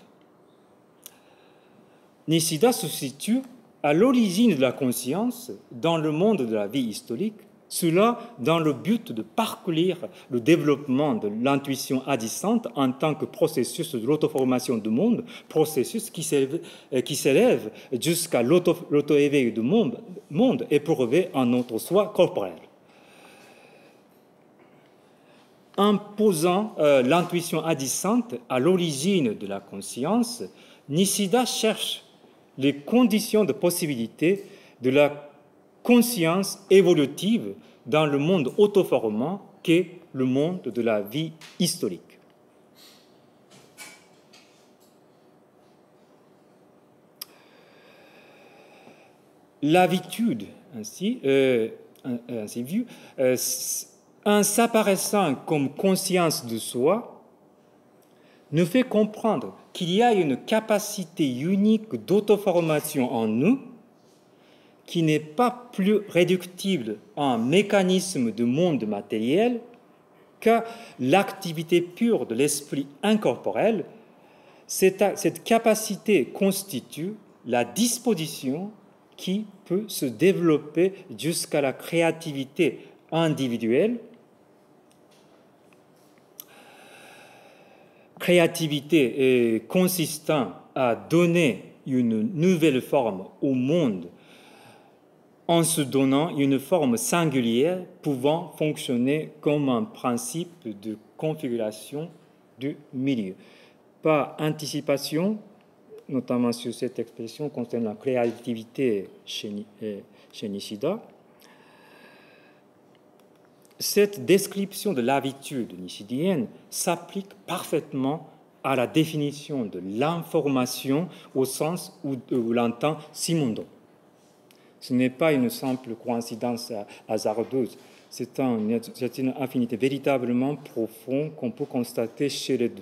Nishida se situe à l'origine de la conscience dans le monde de la vie historique, cela dans le but de parcourir le développement de l'intuition agissante en tant que processus de l'autoformation du monde, processus qui s'élève jusqu'à l'auto-éveil du monde éprouvé en notre soi corporel. En posant l'intuition agissante à l'origine de la conscience, Nishida cherche les conditions de possibilité de la conscience évolutive dans le monde autoformant qu'est le monde de la vie historique. L'habitude, ainsi vue, en s'apparaissant comme conscience de soi, nous fait comprendre qu'il y a une capacité unique d'autoformation en nous qui n'est pas plus réductible à un mécanisme du monde matériel qu'à l'activité pure de l'esprit incorporel. Cette capacité constitue la disposition qui peut se développer jusqu'à la créativité individuelle, créativité consistant à donner une nouvelle forme au monde en se donnant une forme singulière pouvant fonctionner comme un principe de configuration du milieu. Par anticipation, notamment sur cette expression concernant la créativité chez Nishida, cette description de l'habitude nishidienne s'applique parfaitement à la définition de l'information au sens où l'entend Simondon. Ce n'est pas une simple coïncidence hasardeuse, c'est une affinité véritablement profonde qu'on peut constater chez les deux.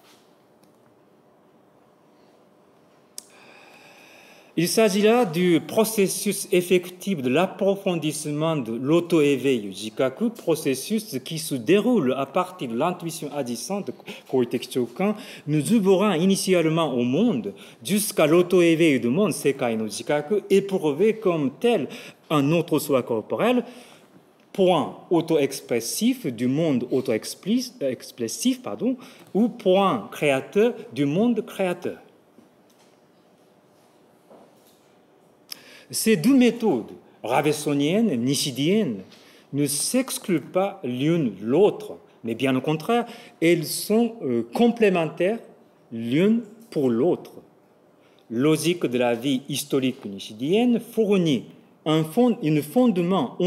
Il s'agit là du processus effectif de l'approfondissement de l'auto-éveil jikaku, processus qui se déroule à partir de l'intuition agissante de Koiteki Chokan, nous ouvrant initialement au monde jusqu'à l'auto-éveil du monde Sekai no Jikaku, éprouvé comme tel un autre soi corporel, point auto-expressif du monde auto-expressif, ou point créateur du monde créateur. Ces deux méthodes, ravessoniennes et nishidiennes, ne s'excluent pas l'une l'autre, mais bien au contraire, elles sont complémentaires l'une pour l'autre. Logique de la vie historique nishidienne fournit une fondation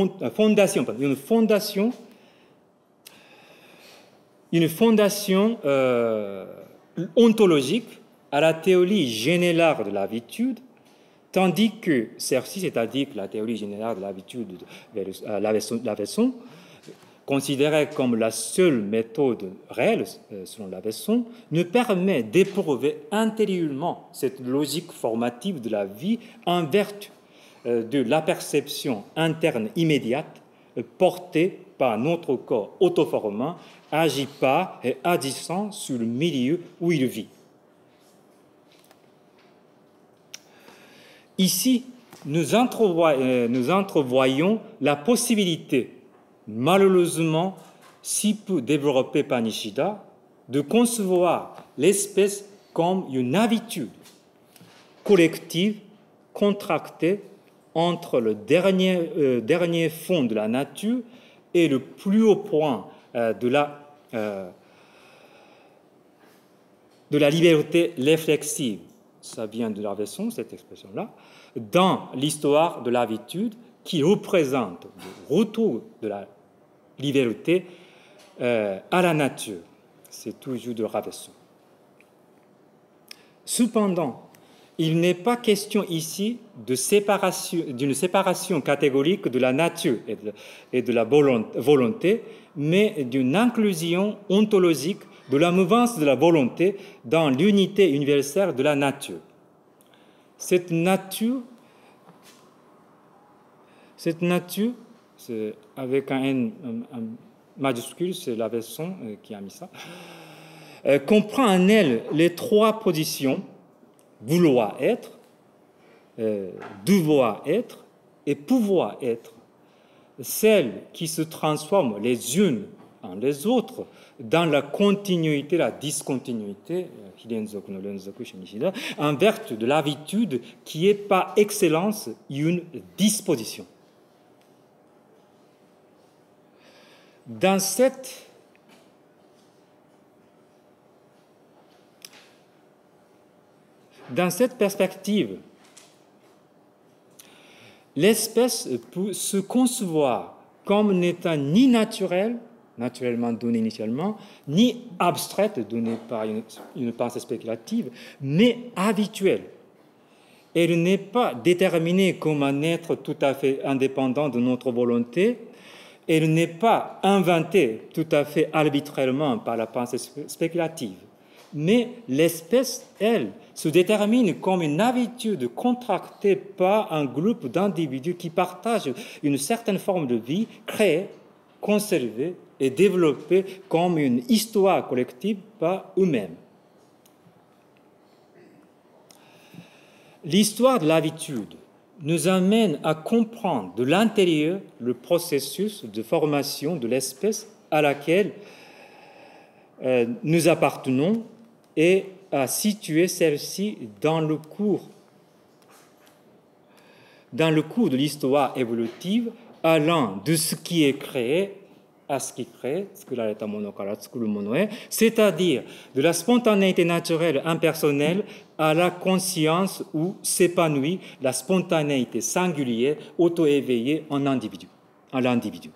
ontologique à la théorie générale de l'habitude, tandis que celle-ci, c'est-à-dire la théorie générale de l'habitude de Lavesson, considérée comme la seule méthode réelle selon Lavesson, ne permet d'éprouver intérieurement cette logique formative de la vie en vertu de la perception interne immédiate portée par notre corps autoformant, agit par et agissant sur le milieu où il vit. Ici, nous entrevoyons la possibilité, malheureusement si peu développée par Nishida, de concevoir l'espèce comme une habitude collective, contractée entre le dernier fond de la nature et le plus haut point de la liberté réflexive. Ça vient de Lavesson, cette expression-là, dans l'histoire de l'habitude qui représente le retour de la liberté à la nature. C'est toujours de Lavesson. Cependant, il n'est pas question ici d'une séparation catégorique de la nature et de la volonté, mais d'une inclusion ontologique de la mouvance de la volonté dans l'unité universelle de la nature. Cette nature, c'est avec un N majuscule, c'est Lavesson qui a mis ça, comprend en elle les trois positions, vouloir être, devoir être et pouvoir être, celles qui se transforment les unes en les autres dans la continuité, la discontinuité, en vertu de l'habitude qui est par excellence une disposition. Dans cette perspective, l'espèce peut se concevoir comme n'étant ni naturellement donnée initialement, ni abstraite donnée par une pensée spéculative, mais habituelle. Elle n'est pas déterminée comme un être tout à fait indépendant de notre volonté. Elle n'est pas inventée tout à fait arbitrairement par la pensée spéculative. Mais l'espèce, elle, se détermine comme une habitude contractée par un groupe d'individus qui partagent une certaine forme de vie, créée, conservée et développée comme une histoire collective par eux-mêmes. L'histoire de l'habitude nous amène à comprendre de l'intérieur le processus de formation de l'espèce à laquelle nous appartenons et à situer celle-ci dans le cours dans le cours de l'histoire évolutive, allant de ce qui est créé à ce qui crée, c'est-à-dire de la spontanéité naturelle impersonnelle à la conscience où s'épanouit la spontanéité singulière auto-éveillée en l'individu.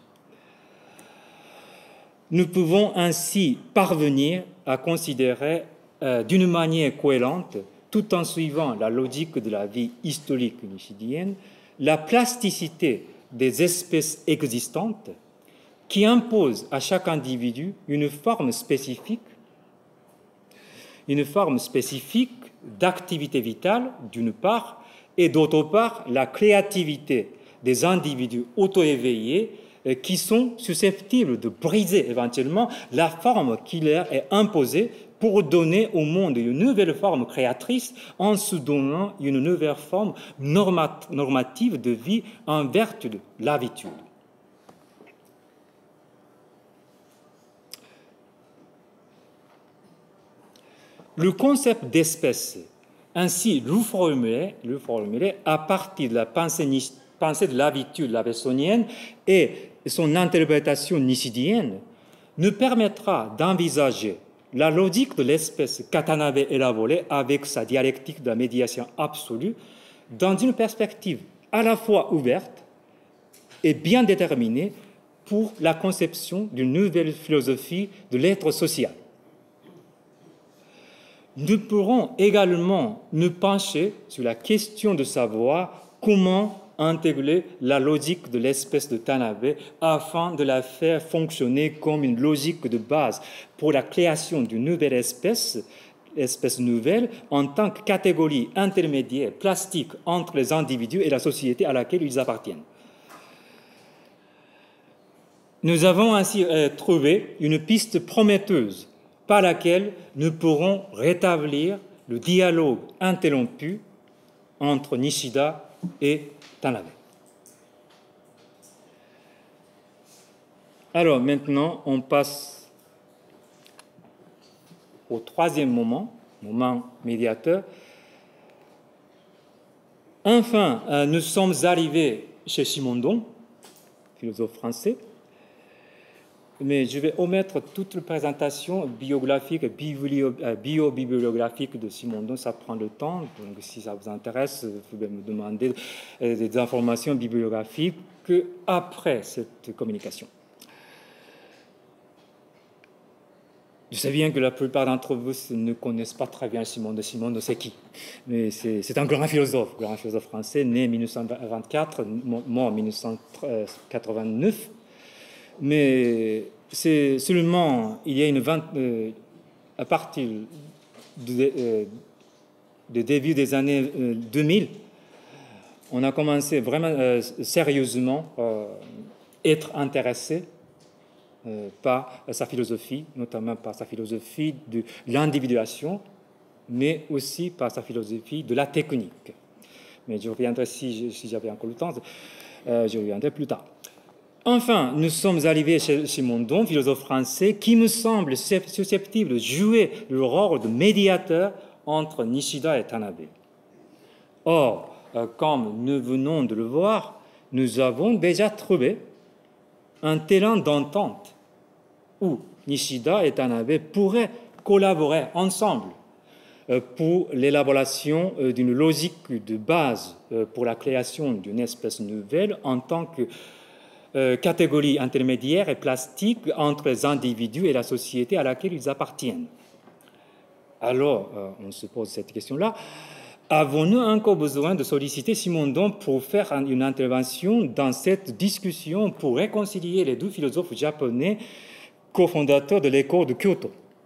Nous pouvons ainsi parvenir à considérer d'une manière cohérente, tout en suivant la logique de la vie historique nishidienne, la plasticité des espèces existantes qui impose à chaque individu une forme spécifique d'activité vitale, d'une part, et d'autre part, la créativité des individus auto-éveillés qui sont susceptibles de briser éventuellement la forme qui leur est imposée pour donner au monde une nouvelle forme créatrice en se donnant une nouvelle forme normative de vie en vertu de l'habitude. Le concept d'espèce, ainsi reformulé à partir de la pensée de l'habitude labessonienne et son interprétation nishidienne, nous permettra d'envisager la logique de l'espèce qu'Atanabe élaborait avec sa dialectique de la médiation absolue dans une perspective à la fois ouverte et bien déterminée pour la conception d'une nouvelle philosophie de l'être social. Nous pourrons également nous pencher sur la question de savoir comment intégrer la logique de l'espèce de Tanabe afin de la faire fonctionner comme une logique de base pour la création d'une nouvelle espèce nouvelle en tant que catégorie intermédiaire plastique entre les individus et la société à laquelle ils appartiennent. Nous avons ainsi trouvé une piste prometteuse par laquelle nous pourrons rétablir le dialogue interrompu entre Nishida et Tanabe. Alors maintenant, on passe au troisième moment médiateur. Enfin, nous sommes arrivés chez Simondon, philosophe français, mais je vais omettre toute la présentation biographique, bio-bibliographique de Simondon, ça prend le temps, donc si ça vous intéresse, vous pouvez me demander des informations bibliographiques après cette communication. Je sais bien que la plupart d'entre vous ne connaissent pas très bien Simondon. Simondon, c'est qui? Mais c'est un grand philosophe français, né en 1924, mort en 1989. Mais c'est seulement il y a à partir du début des années 2000, on a commencé vraiment sérieusement à être intéressé par sa philosophie, notamment par sa philosophie de l'individuation, mais aussi par sa philosophie de la technique. Mais je reviendrai, si j'avais encore le temps, je reviendrai plus tard. Enfin, nous sommes arrivés chez Simondon, philosophe français, qui me semble susceptible de jouer le rôle de médiateur entre Nishida et Tanabe. Or, comme nous venons de le voir, nous avons déjà trouvé un terrain d'entente où Nishida et Tanabe pourraient collaborer ensemble pour l'élaboration d'une logique de base pour la création d'une espèce nouvelle en tant que catégorie intermédiaire et plastique entre les individus et la société à laquelle ils appartiennent. Alors, on se pose cette question-là. Avons-nous encore besoin de solliciter Simondon pour faire une intervention dans cette discussion pour réconcilier les deux philosophes japonais cofondateurs de l'école de Kyoto?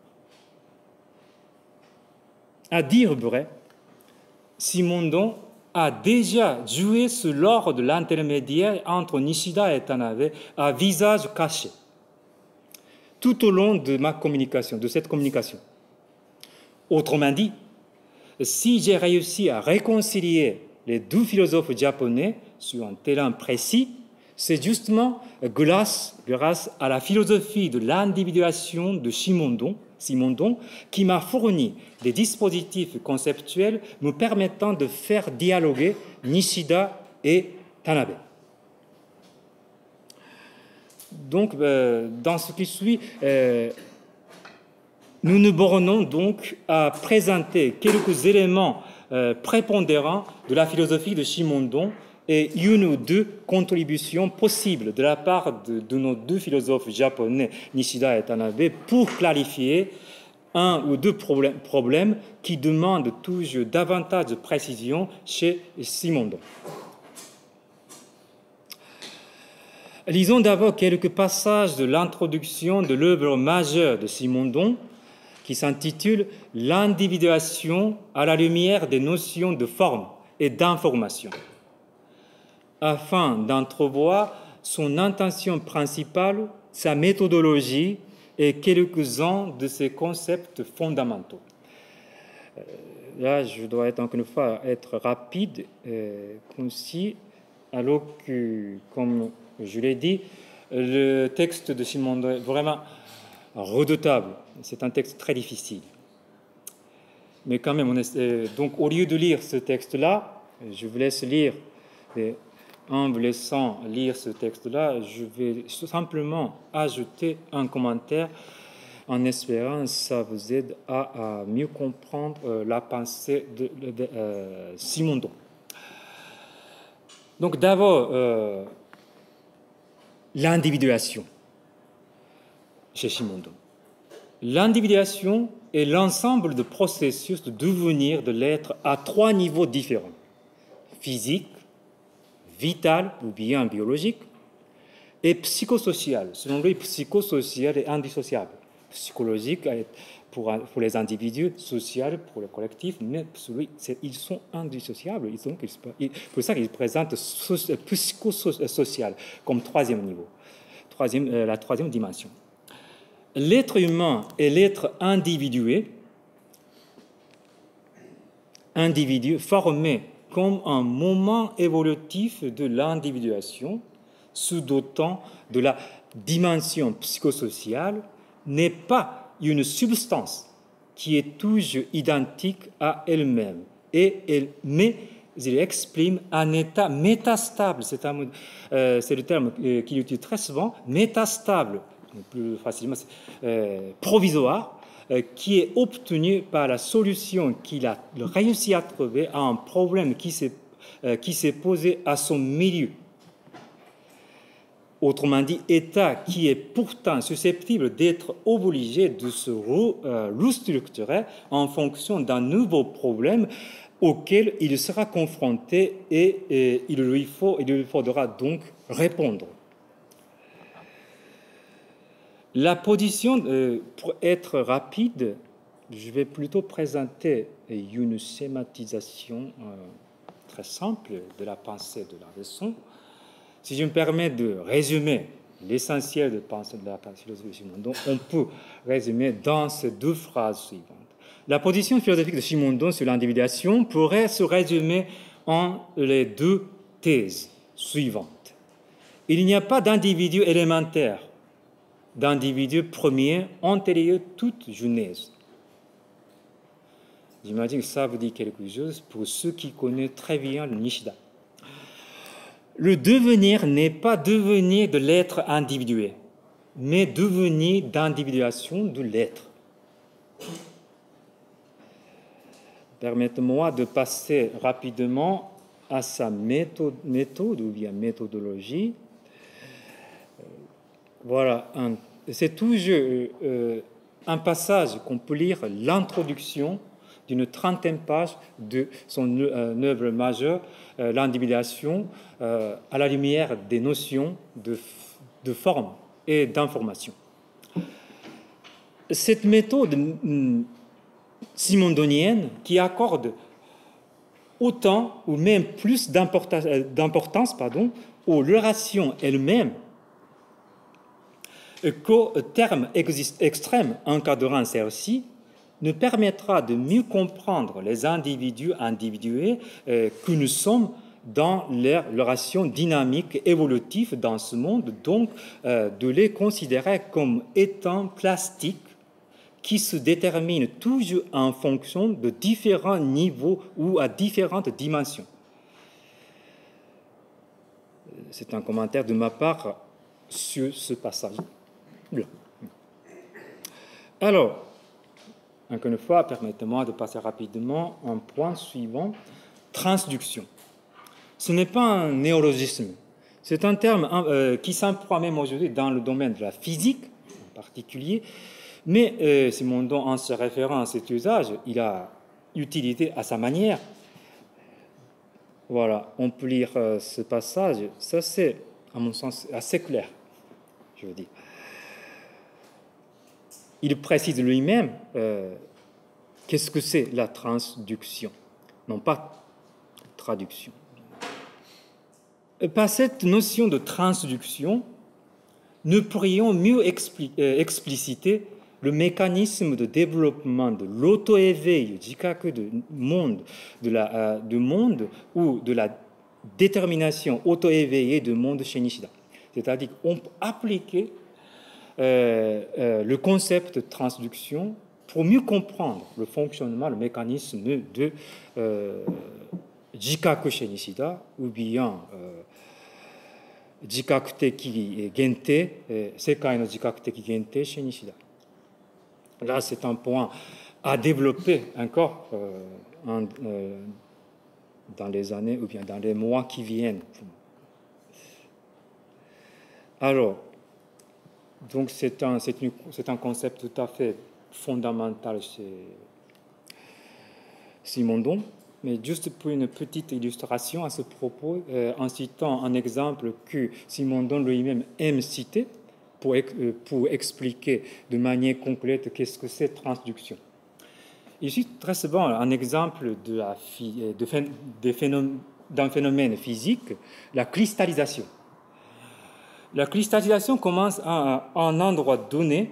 À dire vrai, Simondon a déjà joué ce rôle de l'intermédiaire entre Nishida et Tanabe à visage caché tout au long de cette communication. Autrement dit, si j'ai réussi à réconcilier les deux philosophes japonais sur un terrain précis, c'est justement grâce à la philosophie de l'individuation de Simondon qui m'a fourni des dispositifs conceptuels me permettant de faire dialoguer Nishida et Tanabe. Donc, dans ce qui suit, nous nous bornons donc à présenter quelques éléments prépondérants de la philosophie de Simondon et une ou deux contributions possibles de la part de nos deux philosophes japonais, Nishida et Tanabe, pour clarifier un ou deux problèmes qui demandent toujours davantage de précision chez Simondon. Lisons d'abord quelques passages de l'introduction de l'œuvre majeure de Simondon qui s'intitule « L'individuation à la lumière des notions de forme et d'information » afin d'entrevoir son intention principale, sa méthodologie et quelques-uns de ses concepts fondamentaux. Là, je dois encore une fois être rapide, concis, alors que, comme je l'ai dit, le texte de Simondon est vraiment redoutable. C'est un texte très difficile. Mais quand même, donc au lieu de lire ce texte-là, je vous laisse lire. En vous laissant lire ce texte-là, je vais simplement ajouter un commentaire en espérant que ça vous aide à mieux comprendre la pensée de Simondon. Donc d'abord, l'individuation chez Simondon. L'individuation est l'ensemble de processus de devenir de l'être à trois niveaux différents. Physique, vital ou bien biologique, et psychosocial. Selon lui, psychosocial est indissociable. Psychologique pour les individus, social pour le collectif, mais ils sont indissociables. C'est pour ça qu'ils présentent psychosocial comme troisième niveau, la troisième dimension. L'être humain et l'être individu formés comme un moment évolutif de l'individuation, sous-dotant de la dimension psychosociale, n'est pas une substance qui est toujours identique à elle-même, mais il exprime un état métastable, c'est le terme qu'il utilise très souvent, métastable, plus facilement, provisoire, qui est obtenu par la solution qu'il a réussi à trouver à un problème qui s'est posé à son milieu. Autrement dit, état qui est pourtant susceptible d'être obligé de se restructurer en fonction d'un nouveau problème auquel il sera confronté et il lui faudra donc répondre. La position, pour être rapide, je vais plutôt présenter une schématisation très simple de la pensée de la leçon. Si je me permets de résumer l'essentiel de la philosophie de Simondon, on peut résumer dans ces deux phrases suivantes. La position philosophique de Simondon sur l'individuation pourrait se résumer en les deux thèses suivantes. Il n'y a pas d'individu élémentaire, d'individu premier antérieur toute genèse. J'imagine que ça vous dit quelque chose pour ceux qui connaissent très bien le Nishida. Le devenir n'est pas devenir de l'être individué, mais devenir d'individuation de l'être. Permettez-moi de passer rapidement à sa méthode ou bien méthodologie. Voilà, c'est toujours un passage qu'on peut lire, l'introduction d'une 30e page de son œuvre majeure, l'individuation à la lumière des notions de forme et d'information. Cette méthode simondonienne qui accorde autant ou même plus d'importance aux relations elles-mêmes qu'aux termes extrêmes encadrant celles-ci, nous permettra de mieux comprendre les individus individués que nous sommes dans leurs relations dynamiques évolutives dans ce monde, donc de les considérer comme étant plastiques qui se déterminent toujours en fonction de différents niveaux ou à différentes dimensions. c'est un commentaire de ma part sur ce passage-là. Alors, encore une fois, permettez-moi de passer rapidement un point suivant, transduction. Ce n'est pas un néologisme, c'est un terme qui s'emploie même aujourd'hui dans le domaine de la physique en particulier, mais Simondon, en se référant à cet usage, il a utilisé à sa manière. Voilà, on peut lire ce passage, ça c'est, à mon sens, assez clair, je veux dire. Il précise lui-même qu'est-ce que c'est la transduction, non pas traduction. Par cette notion de transduction, nous pourrions mieux expliciter le mécanisme de développement de l'auto-éveil jikaku du monde ou de la détermination auto-éveillée du monde chez Nishida. C'est-à-dire qu'on peut appliquer le concept de transduction pour mieux comprendre le fonctionnement, le mécanisme de jikaku chez Nishida ou bien jikaku teki gente, sekai no jikaku teki gente chez Nishida. Là, c'est un point à développer encore dans les années ou bien dans les mois qui viennent. Alors, donc c'est un concept tout à fait fondamental chez Simondon, mais juste pour une petite illustration à ce propos, en citant un exemple que Simondon lui-même aime citer, pour expliquer de manière complète qu'est-ce que c'est transduction. Ici, très souvent, un exemple d'un phénomène physique, la cristallisation. La cristallisation commence à un endroit donné,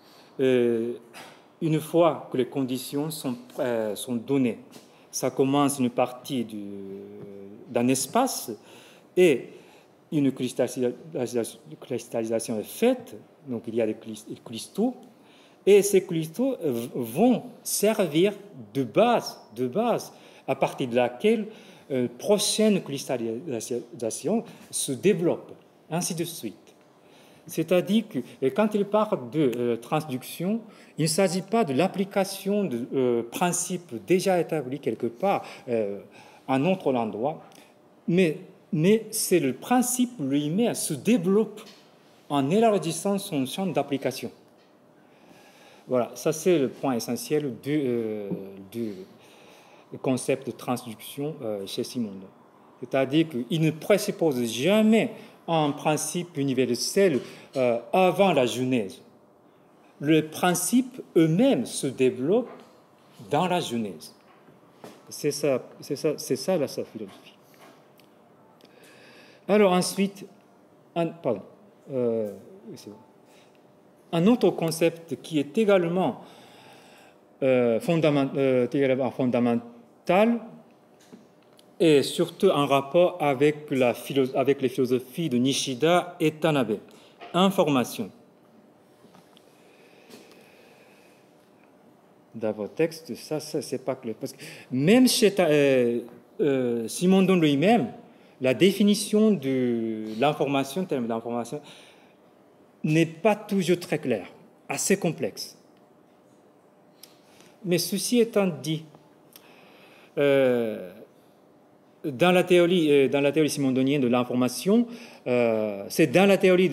une fois que les conditions sont données. Ça commence une partie d'un espace et une cristallisation est faite, donc il y a des cristaux, et ces cristaux vont servir de base à partir de laquelle une prochaine cristallisation se développe, ainsi de suite. C'est-à-dire que quand il parle de transduction, il ne s'agit pas de l'application de principes déjà établis quelque part à un autre endroit, mais c'est le principe lui-même se développe en élargissant son champ d'application. Voilà, ça c'est le point essentiel du concept de transduction chez Simondon. C'est-à-dire qu'il ne présuppose jamais un principe universel avant la Genèse. Les principes eux-mêmes se développent dans la Genèse. C'est ça sa philosophie. Alors ensuite, un autre concept qui est également fondamental et surtout en rapport avec les philosophies de Nishida et Tanabe, information. Dans vos textes, ça c'est pas clair. Parce que même chez Simondon lui-même, la définition de l'information, terme d'information, n'est pas toujours très claire, assez complexe. Mais ceci étant dit, dans la théorie simondonienne de l'information, c'est dans la théorie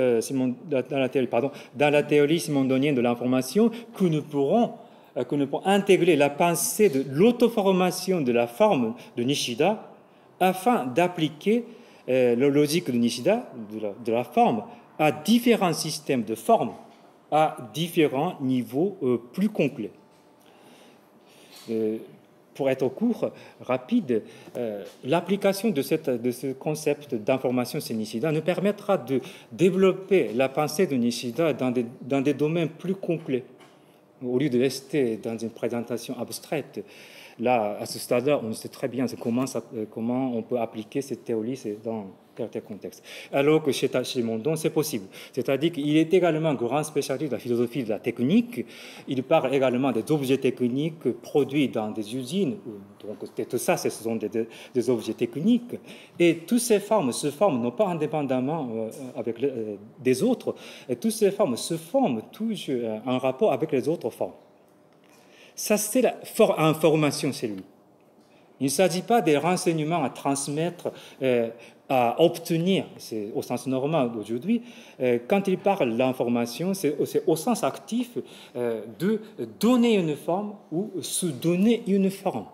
simondonienne de l'information que nous pourrons intégrer la pensée de l'autoformation de la forme de Nishida afin d'appliquer la logique de Nishida, de la forme, à différents systèmes de formes, à différents niveaux plus complets. Pour être court, rapide, l'application de ce concept d'information chez Nishida nous permettra de développer la pensée de Nishida dans des domaines plus complets, au lieu de rester dans une présentation abstraite. Là, à ce stade-là, on sait très bien comment on peut appliquer cette théorie tel contexte. Alors que chez Simondon, c'est possible. C'est-à-dire qu'il est également un grand spécialiste de la philosophie de la technique. Il parle également des objets techniques produits dans des usines. Donc, tout ça, ce sont des objets techniques. Et toutes ces formes se forment non pas indépendamment avec des autres, et toutes ces formes se forment toujours en rapport avec les autres formes. Ça, c'est la information chez lui. Il ne s'agit pas des renseignements à transmettre, à obtenir, c'est au sens normal d'aujourd'hui. Quand il parle de l'information, c'est au sens actif de donner une forme ou se donner une forme,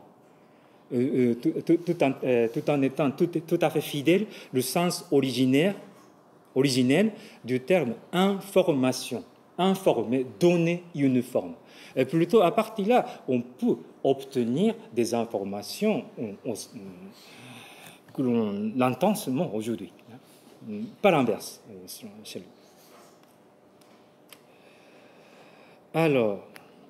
tout en étant tout à fait fidèle le sens originel du terme information. Informer, donner une forme. Et plutôt, à partir de là, on peut obtenir des informations que l'on entend seulement aujourd'hui. Pas l'inverse, chez lui. Alors,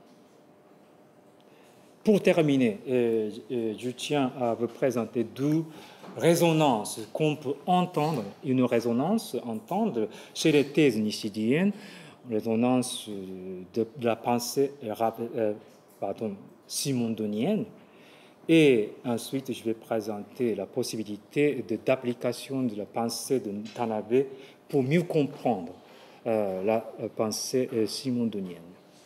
pour terminer, je tiens à vous présenter deux résonances qu'on peut entendre, une résonance entendre chez les thèses nishidiennes, résonance de la pensée simondonienne, et ensuite je vais présenter la possibilité d'application de la pensée de Tanabe pour mieux comprendre la pensée simondonienne.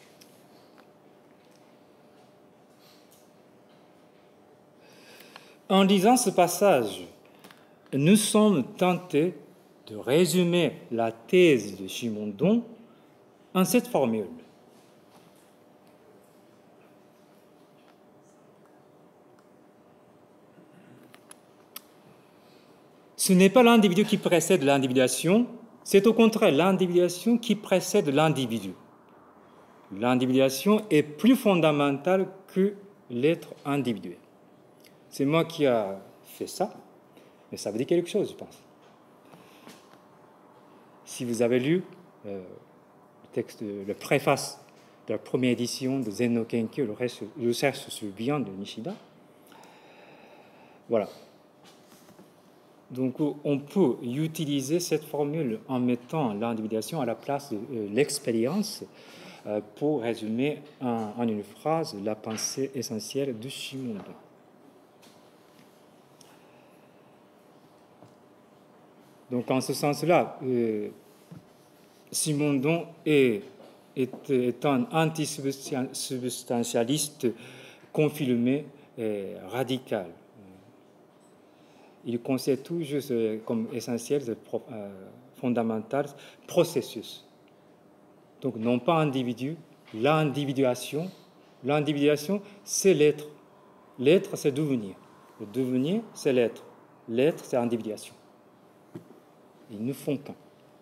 En lisant ce passage, nous sommes tentés de résumer la thèse de Simondon en cette formule. Ce n'est pas l'individu qui précède l'individuation, c'est au contraire l'individuation qui précède l'individu. L'individuation est plus fondamentale que l'être individuel. C'est moi qui ai fait ça, mais ça veut dire quelque chose, je pense. Si vous avez lu le préface de la première édition de Zen no Kenkyu, le recherche sur le bien de Nishida. Voilà. Donc, on peut utiliser cette formule en mettant l'individuation à la place de l'expérience pour résumer en une phrase la pensée essentielle de Simondon. Donc, en ce sens-là, Simondon est un antisubstantialiste confirmé et radical. Il considère toujours comme essentiel, fondamental, processus. Donc, non pas individu, l'individuation. L'individuation, c'est l'être. L'être, c'est devenir. Le devenir, c'est l'être. L'être, c'est l'individuation. Ils ne font qu'un.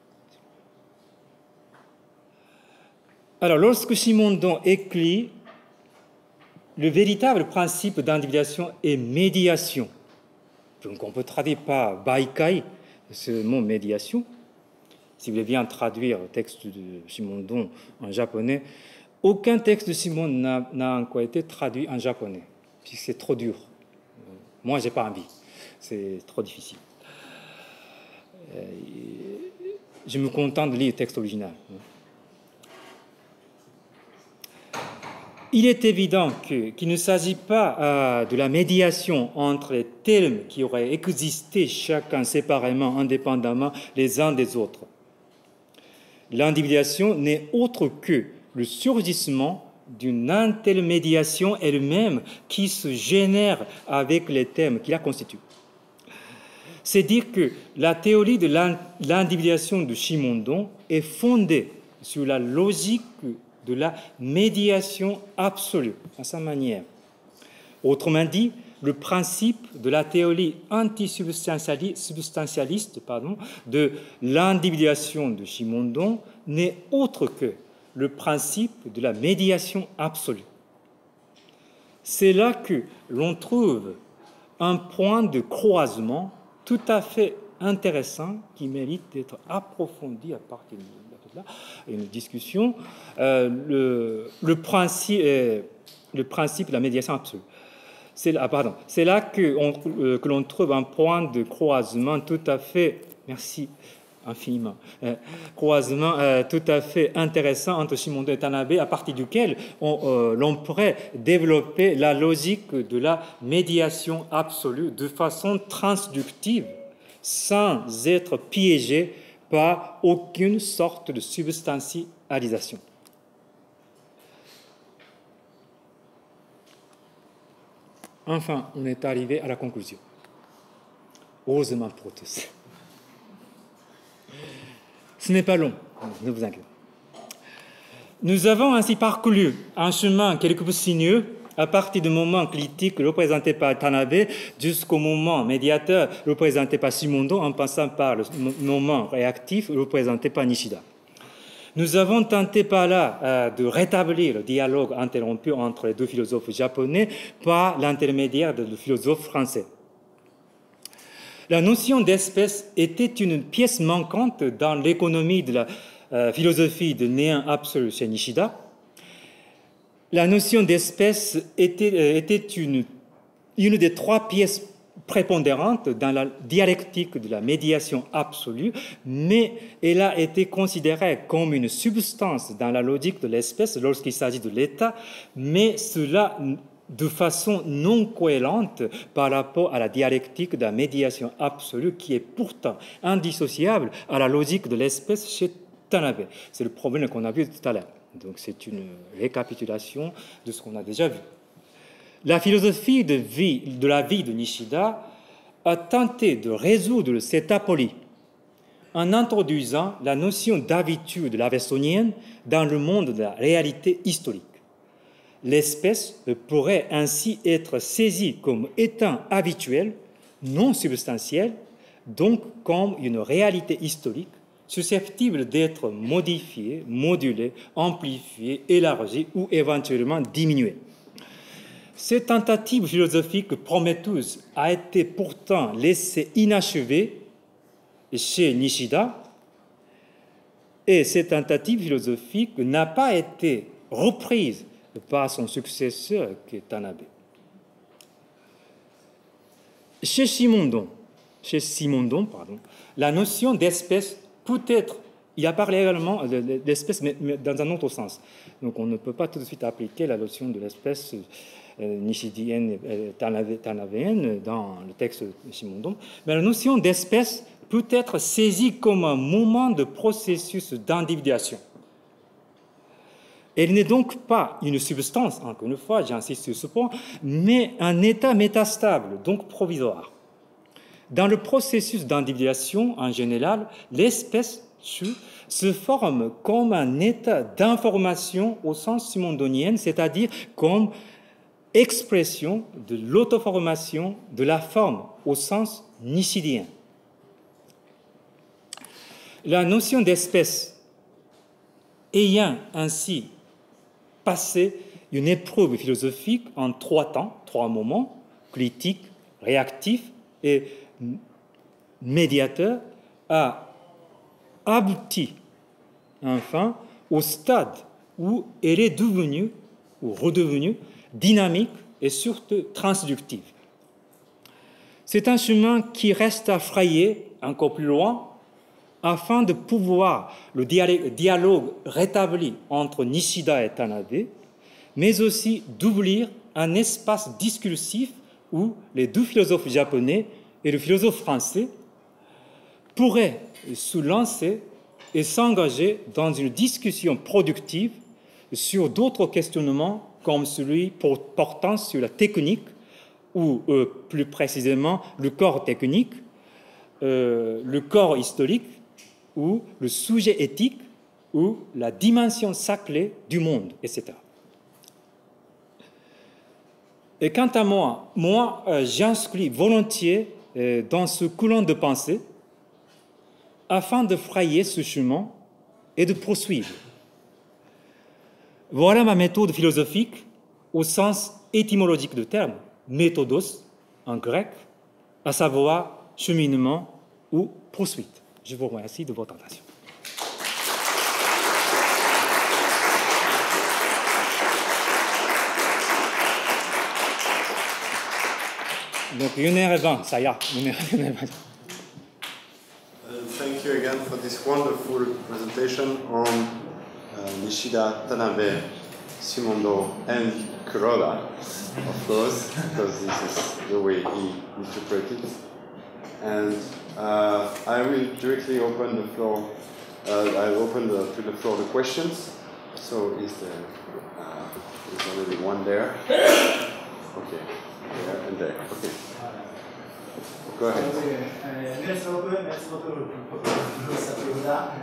Alors, lorsque Simondon écrit, le véritable principe d'individuation est médiation. Donc, on peut traduire par baikai, ce mot médiation. Si vous voulez bien traduire le texte de Simondon en japonais, aucun texte de Simondon n'a encore été traduit en japonais, puisque c'est trop dur. Moi, je n'ai pas envie. C'est trop difficile. Je me contente de lire le texte original. Il est évident qu'il ne s'agit pas de la médiation entre les termes qui auraient existé chacun séparément, indépendamment les uns des autres. L'individuation n'est autre que le surgissement d'une intermédiation elle-même qui se génère avec les termes qui la constituent. C'est dire que la théorie de l'individuation de Simondon est fondée sur la logique de la médiation absolue, à sa manière. Autrement dit, le principe de la théorie antisubstantialiste de l'individuation de Simondon n'est autre que le principe de la médiation absolue. C'est là que l'on trouve un point de croisement tout à fait intéressant qui mérite d'être approfondi à partir de là, une discussion, le principe de la médiation absolue. c'est là que l'on trouve un point de croisement tout à fait, merci infiniment, croisement tout à fait intéressant entre Shimondo et Tanabe, à partir duquel l'on pourrait développer la logique de la médiation absolue de façon transductive, sans être piégé par aucune sorte de substantialisation. Enfin, on est arrivé à la conclusion. Heureusement pour tous. Ce n'est pas long, ne vous inquiétez pas. Nous avons ainsi parcouru un chemin quelque peu sinueux à partir du moment critique représenté par Tanabe jusqu'au moment médiateur représenté par Shimondo, en passant par le moment réactif représenté par Nishida. Nous avons tenté par là de rétablir le dialogue interrompu entre les deux philosophes japonais par l'intermédiaire du philosophe français. La notion d'espèce était une pièce manquante dans l'économie de la philosophie de néant absolu chez Nishida. La notion d'espèce était une des trois pièces prépondérante dans la dialectique de la médiation absolue, mais elle a été considérée comme une substance dans la logique de l'espèce lorsqu'il s'agit de l'État, mais cela de façon non cohérente par rapport à la dialectique de la médiation absolue qui est pourtant indissociable à la logique de l'espèce chez Tanabe. C'est le problème qu'on a vu tout à l'heure. Donc c'est une récapitulation de ce qu'on a déjà vu. La philosophie de la vie de Nishida a tenté de résoudre cette aporie en introduisant la notion d'habitude lavessonienne dans le monde de la réalité historique. L'espèce pourrait ainsi être saisie comme étant habituelle, non substantielle, donc comme une réalité historique susceptible d'être modifiée, modulée, amplifiée, élargie ou éventuellement diminuée. Cette tentative philosophique prometteuse a été pourtant laissée inachevée chez Nishida, et cette tentative philosophique n'a pas été reprise par son successeur qui est Tanabe. Chez Simondon, la notion d'espèce peut être, il a parlé également d'espèce, mais dans un autre sens. Donc on ne peut pas tout de suite appliquer la notion de l'espèce nishidienne et tanavéenne dans le texte de Simondon, mais la notion d'espèce peut être saisie comme un moment de processus d'individuation. Elle n'est donc pas une substance, encore une fois, j'insiste sur ce point, mais un état métastable, donc provisoire. Dans le processus d'individuation, en général, l'espèce se forme comme un état d'information au sens simondonien, c'est-à-dire comme expression de l'autoformation de la forme au sens nishidien. La notion d'espèce ayant ainsi passé une épreuve philosophique en trois temps, trois moments, critique, réactif et médiateur, a abouti enfin au stade où elle est devenue ou redevenue dynamique et surtout transductive. C'est un chemin qui reste à frayer encore plus loin afin de pouvoir le dialogue rétabli entre Nishida et Tanabe, mais aussi d'ouvrir un espace discursif où les deux philosophes japonais et le philosophe français pourraient se lancer et s'engager dans une discussion productive sur d'autres questionnements comme celui portant sur la technique ou plus précisément le corps technique, le corps historique ou le sujet éthique ou la dimension sacrée du monde, etc. Et quant à moi, j'inscris volontiers dans ce courant de pensée afin de frayer ce chemin et de poursuivre. Voilà ma méthode philosophique au sens étymologique du terme, méthodos en grec, à savoir cheminement ou poursuite. Je vous remercie de votre attention. Donc 1h20, ça y est, 1h20. Thank you again for this wonderful presentation on Nishida, Tanabe, Simondo, and Kuroda, of course, because this is the way he interpreted it. And I will directly open the floor. I'll open to the floor the questions. So is there? There's already one there. Okay, there and there. Okay. Go ahead. Merci beaucoup pour cette chose-là.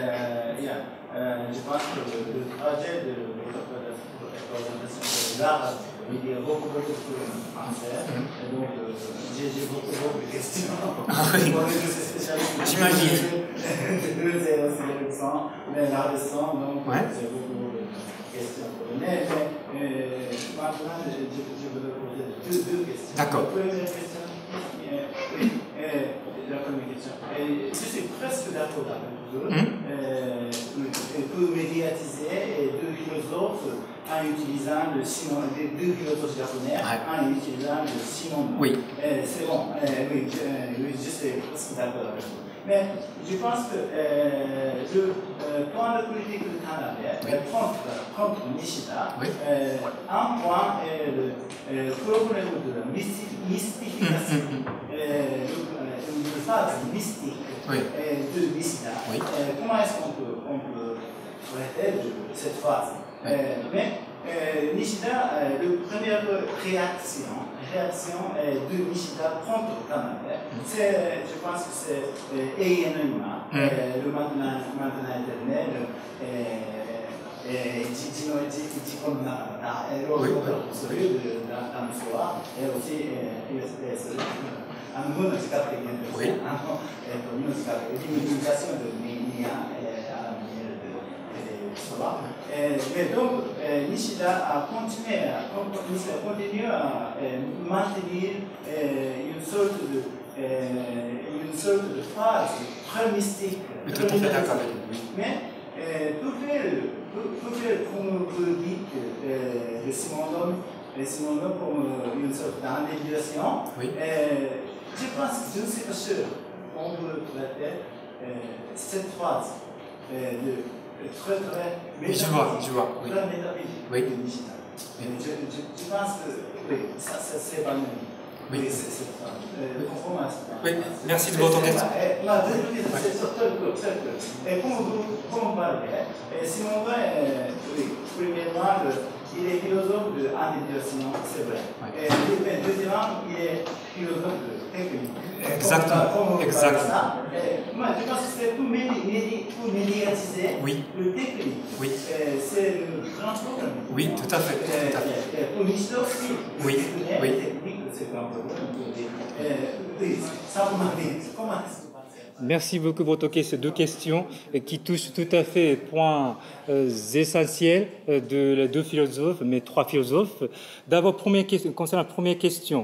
Je pense que le trajet de représentation de l'art, il y a beaucoup de choses à faire. Et donc, j'ai beaucoup de questions. J'imagine. C'est aussi le sang, mais l'art de sang, donc j'ai beaucoup de questions. Mais maintenant, je voudrais poser deux questions. D'accord. La première question. La première question. Je suis presque d'accord avec vous. Pour médiatiser deux philosophes en utilisant le Simon, deux philosophes japonais en utilisant le Simon. Oui. C'est bon. Oui, je suis presque d'accord avec vous. Mais je pense que le point de politique de Tanabe contre Nishida, un point est le problème de la mystification, une phase mystique de Nishida. Comment est-ce qu'on peut traiter de cette phase? Mais Nishida, la première réaction de Nishida contre Tanabe, je pense que c'est énormément le maintenant éternel, dans l'histoire, et aussi un monde de l'imitation de Nia à la manière de l'histoire. Mais donc, Nishida a continué à maintenir une sorte de phase très mystique. Tout à fait d'accord. Mais pour faire, comme vous dites, le Simondon comme une sorte d'indépendation, je pense que je ne suis pas sûr qu'on peut traiter cette phase de très métaphysique. Je vois. Très métaphysique de Nishida. Je pense que ça c'est pas mieux. Oui, c'est ça. Oui, merci de votre question. La deuxième question, c'est sur tel comme vous parlez, Simondon, premièrement, il est philosophe de l'indépendation, c'est vrai. Deuxièmement, il est philosophe de technique. Exactement. Moi, je pense que c'est pour médiatiser le technique. Oui. C'est le grand problème. Oui, tout à fait. Pour Nishida aussi, oui. La technique, c'est un problème. Comment est-ce que Merci beaucoup pour ces deux questions qui touchent tout à fait les points essentiels de les deux philosophes, mais trois philosophes. D'abord, concernant la première question,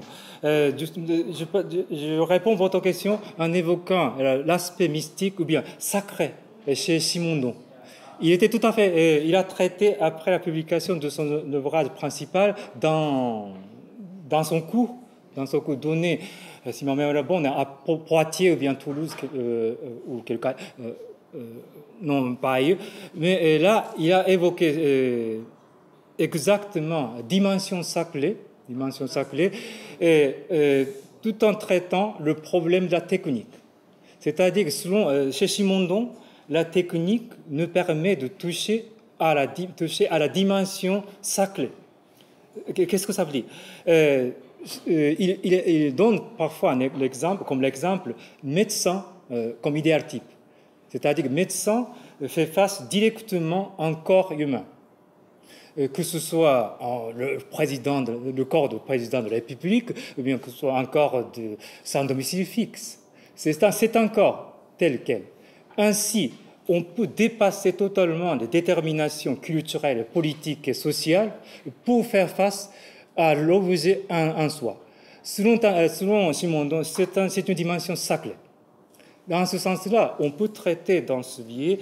je réponds à votre question en évoquant l'aspect mystique ou bien sacré chez Simondon. Il a traité après la publication de son ouvrage principal dans son cours donné, si ma mémoire est bonne, à Poitiers ou bien Toulouse ou quelque non pas ailleurs. Mais là, il a évoqué exactement dimension sacrée, tout en traitant le problème de la technique. C'est-à-dire que chez Simondon, la technique nous permet de toucher à la dimension sacrée. Qu'est-ce que ça veut dire? Il donne parfois l'exemple médecin comme idéal type. C'est-à-dire que médecin fait face directement à un corps humain. Que ce soit le corps du président de la République, ou bien que ce soit un corps sans domicile fixe. C'est un corps tel quel. Ainsi, on peut dépasser totalement les déterminations culturelles, politiques et sociales pour faire face à l'objet en soi. Selon Simondon, c'est une dimension sacrée. Dans ce sens-là, on peut traiter dans ce biais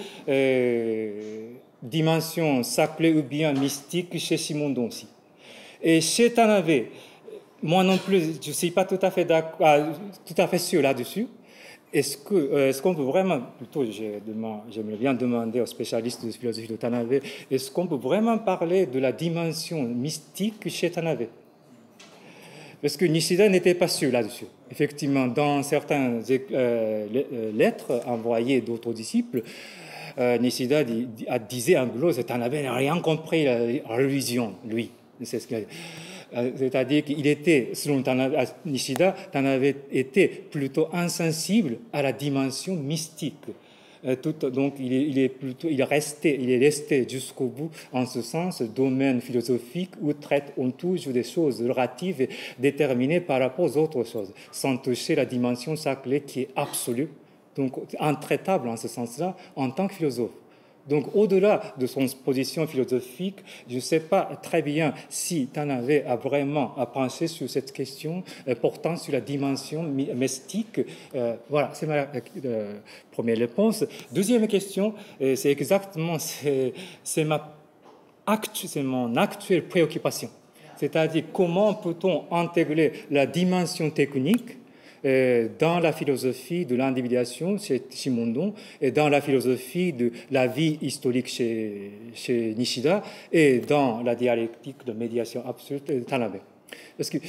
dimension sacrée ou bien mystique chez Simondon aussi. Et chez Tanabe, moi non plus, je ne suis pas tout à fait sûr là-dessus. Est-ce qu'on peut vraiment, plutôt j'aimerais bien demander aux spécialistes de philosophie de Tanabe, est-ce qu'on peut vraiment parler de la dimension mystique chez Tanabe? Parce que Nishida n'était pas sûr là-dessus. Effectivement, dans certaines lettres envoyées d'autres disciples, Nishida disait en gros que Tanabe n'a rien compris à la religion, lui. C'est-à-dire qu'il était, selon Nishida, Tanabe était plutôt insensible à la dimension mystique. Donc il est resté jusqu'au bout, en ce sens, domaine philosophique où on touche des choses relatives et déterminées par rapport aux autres choses, sans toucher la dimension sacrée qui est absolue, donc intraitable en ce sens-là, en tant que philosophe. Donc, au-delà de son position philosophique, je ne sais pas très bien si Tanabe a vraiment penché sur cette question portant sur la dimension mystique. Voilà, c'est ma première réponse. Deuxième question, c'est exactement c'est mon actuelle préoccupation. C'est-à-dire comment peut-on intégrer la dimension technique dans la philosophie de l'individuation chez Simondon et dans la philosophie de la vie historique chez Nishida et dans la dialectique de médiation absolue de Tanabe. Parce que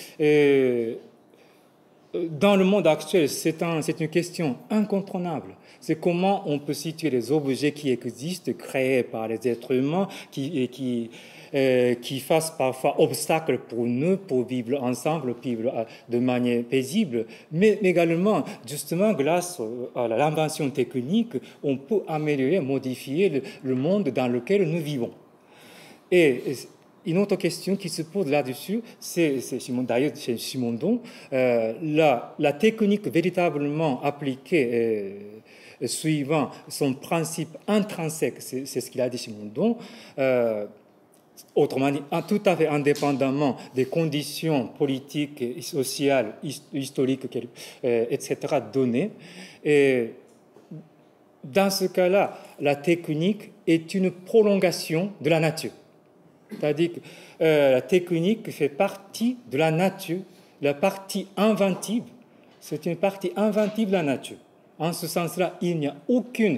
dans le monde actuel, c'est une question incontournable. C'est comment on peut situer les objets qui existent, créés par les êtres humains, qui fassent parfois obstacle pour nous, pour vivre ensemble, vivre de manière paisible, mais également, justement, grâce à l'invention technique, on peut améliorer, modifier le monde dans lequel nous vivons. Et une autre question qui se pose là-dessus, c'est d'ailleurs chez Simondon, la technique véritablement appliquée suivant son principe intrinsèque, c'est ce qu'il a dit Simondon, autrement dit, tout à fait indépendamment des conditions politiques, sociales, historiques, etc., données. Et dans ce cas-là, la technique est une prolongation de la nature. C'est-à-dire que la technique fait partie de la nature, la partie inventive, c'est une partie inventive de la nature. En ce sens-là, il n'y a aucune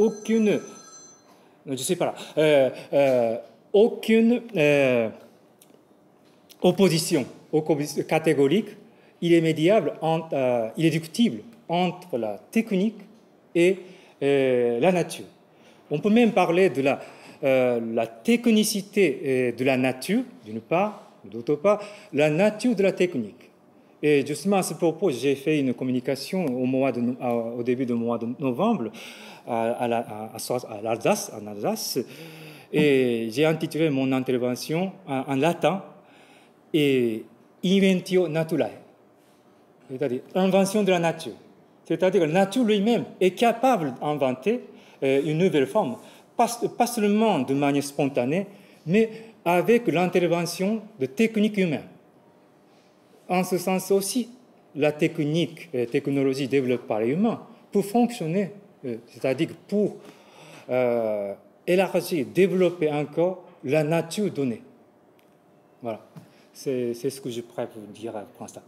opposition catégorique, irrémédiable, irréductible entre la technique et la nature. On peut même parler de la technicité de la nature, d'une part, d'autre part, la nature de la technique. Et justement, à ce propos, j'ai fait une communication au début du mois de novembre en Alsace, et j'ai intitulé mon intervention en latin et Inventio Naturae, c'est-à-dire invention de la nature. C'est-à-dire que la nature lui-même est capable d'inventer une nouvelle forme, pas seulement de manière spontanée, mais avec l'intervention de techniques humaines. En ce sens aussi, la technologie développée par les humains peut fonctionner, c'est-à-dire pour élargir, développer encore la nature donnée. Voilà, c'est ce que je pourrais vous dire pour l'instant.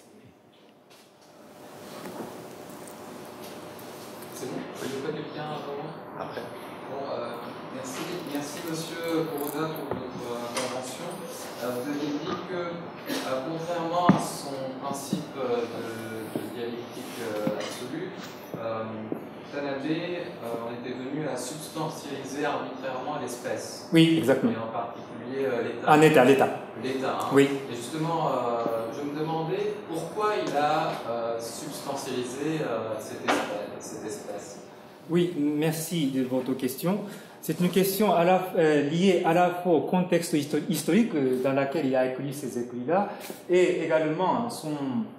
C'est bon? Je n'ai pas quelqu'un avant? Après. Bon, merci monsieur Kuroda pour votre intervention. Vous avez dit que, contrairement à son principe de dialectique absolue, Tanabe en était venu à substantialiser arbitrairement l'espèce. Oui, exactement. Et en particulier l'État. Un État, l'État. L'État. Hein. Oui. Et justement, je me demandais pourquoi il a substantialisé cette espèce. Oui, merci de votre question. C'est une question liée à la fois au contexte historique dans lequel il a écrit ces écrits-là et également son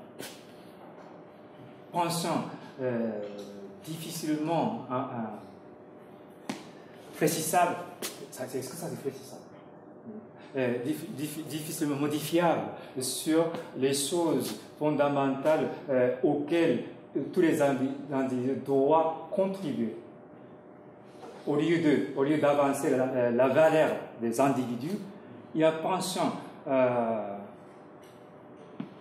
penchant difficilement précisable. Est-ce que ça c'est précisable? Difficilement modifiable sur les choses fondamentales auxquelles tous les individus doivent contribuer. Au lieu d'avancer la valeur des individus, il y a penchant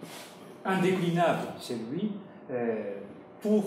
indéclinable chez lui pour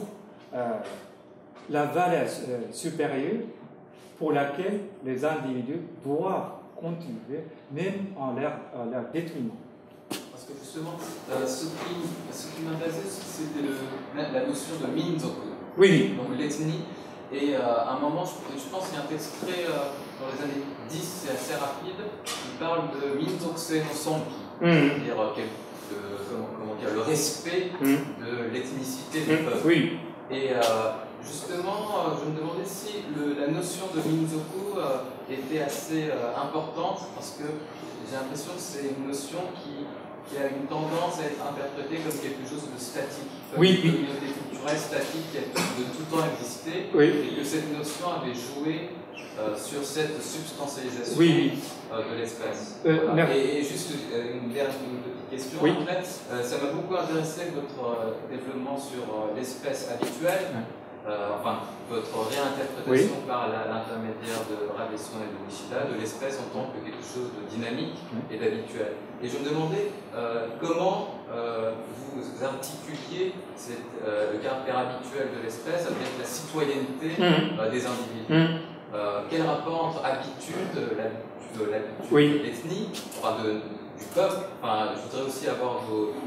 la valeur supérieure pour laquelle les individus doivent continuer, même en leur détriment. Parce que justement, ce qui m'intéressait, c'était la notion de Minzoku, Oui. donc l'ethnie. Et à un moment, je pense qu'il y a un texte très, dans les années 10, c'est assez rapide, qui parle de Minzokuse no Sonki, c'est-à-dire comment dire, le respect de l'ethnicité du peuple. Oui. Et justement, je me demandais si la notion de Minzoku était assez importante, parce que j'ai l'impression que c'est une notion qui a une tendance à être interprétée comme quelque chose de statique, comme une communauté culturelle statique qui a de tout temps existé, et que cette notion avait joué sur cette substantialisation de l'espèce. Voilà. Et juste une petite question, en fait, ça m'a beaucoup intéressé votre développement sur l'espèce habituelle, enfin votre réinterprétation par l'intermédiaire de Rabesson et de Nishida de l'espèce en tant que quelque chose de dynamique et d'habituel. Et je me demandais comment vous articuliez le caractère habituel de l'espèce avec la citoyenneté des individus. Quel rapport entre habitude, l'habitude de l'ethnie, enfin du peuple, enfin, je voudrais aussi avoir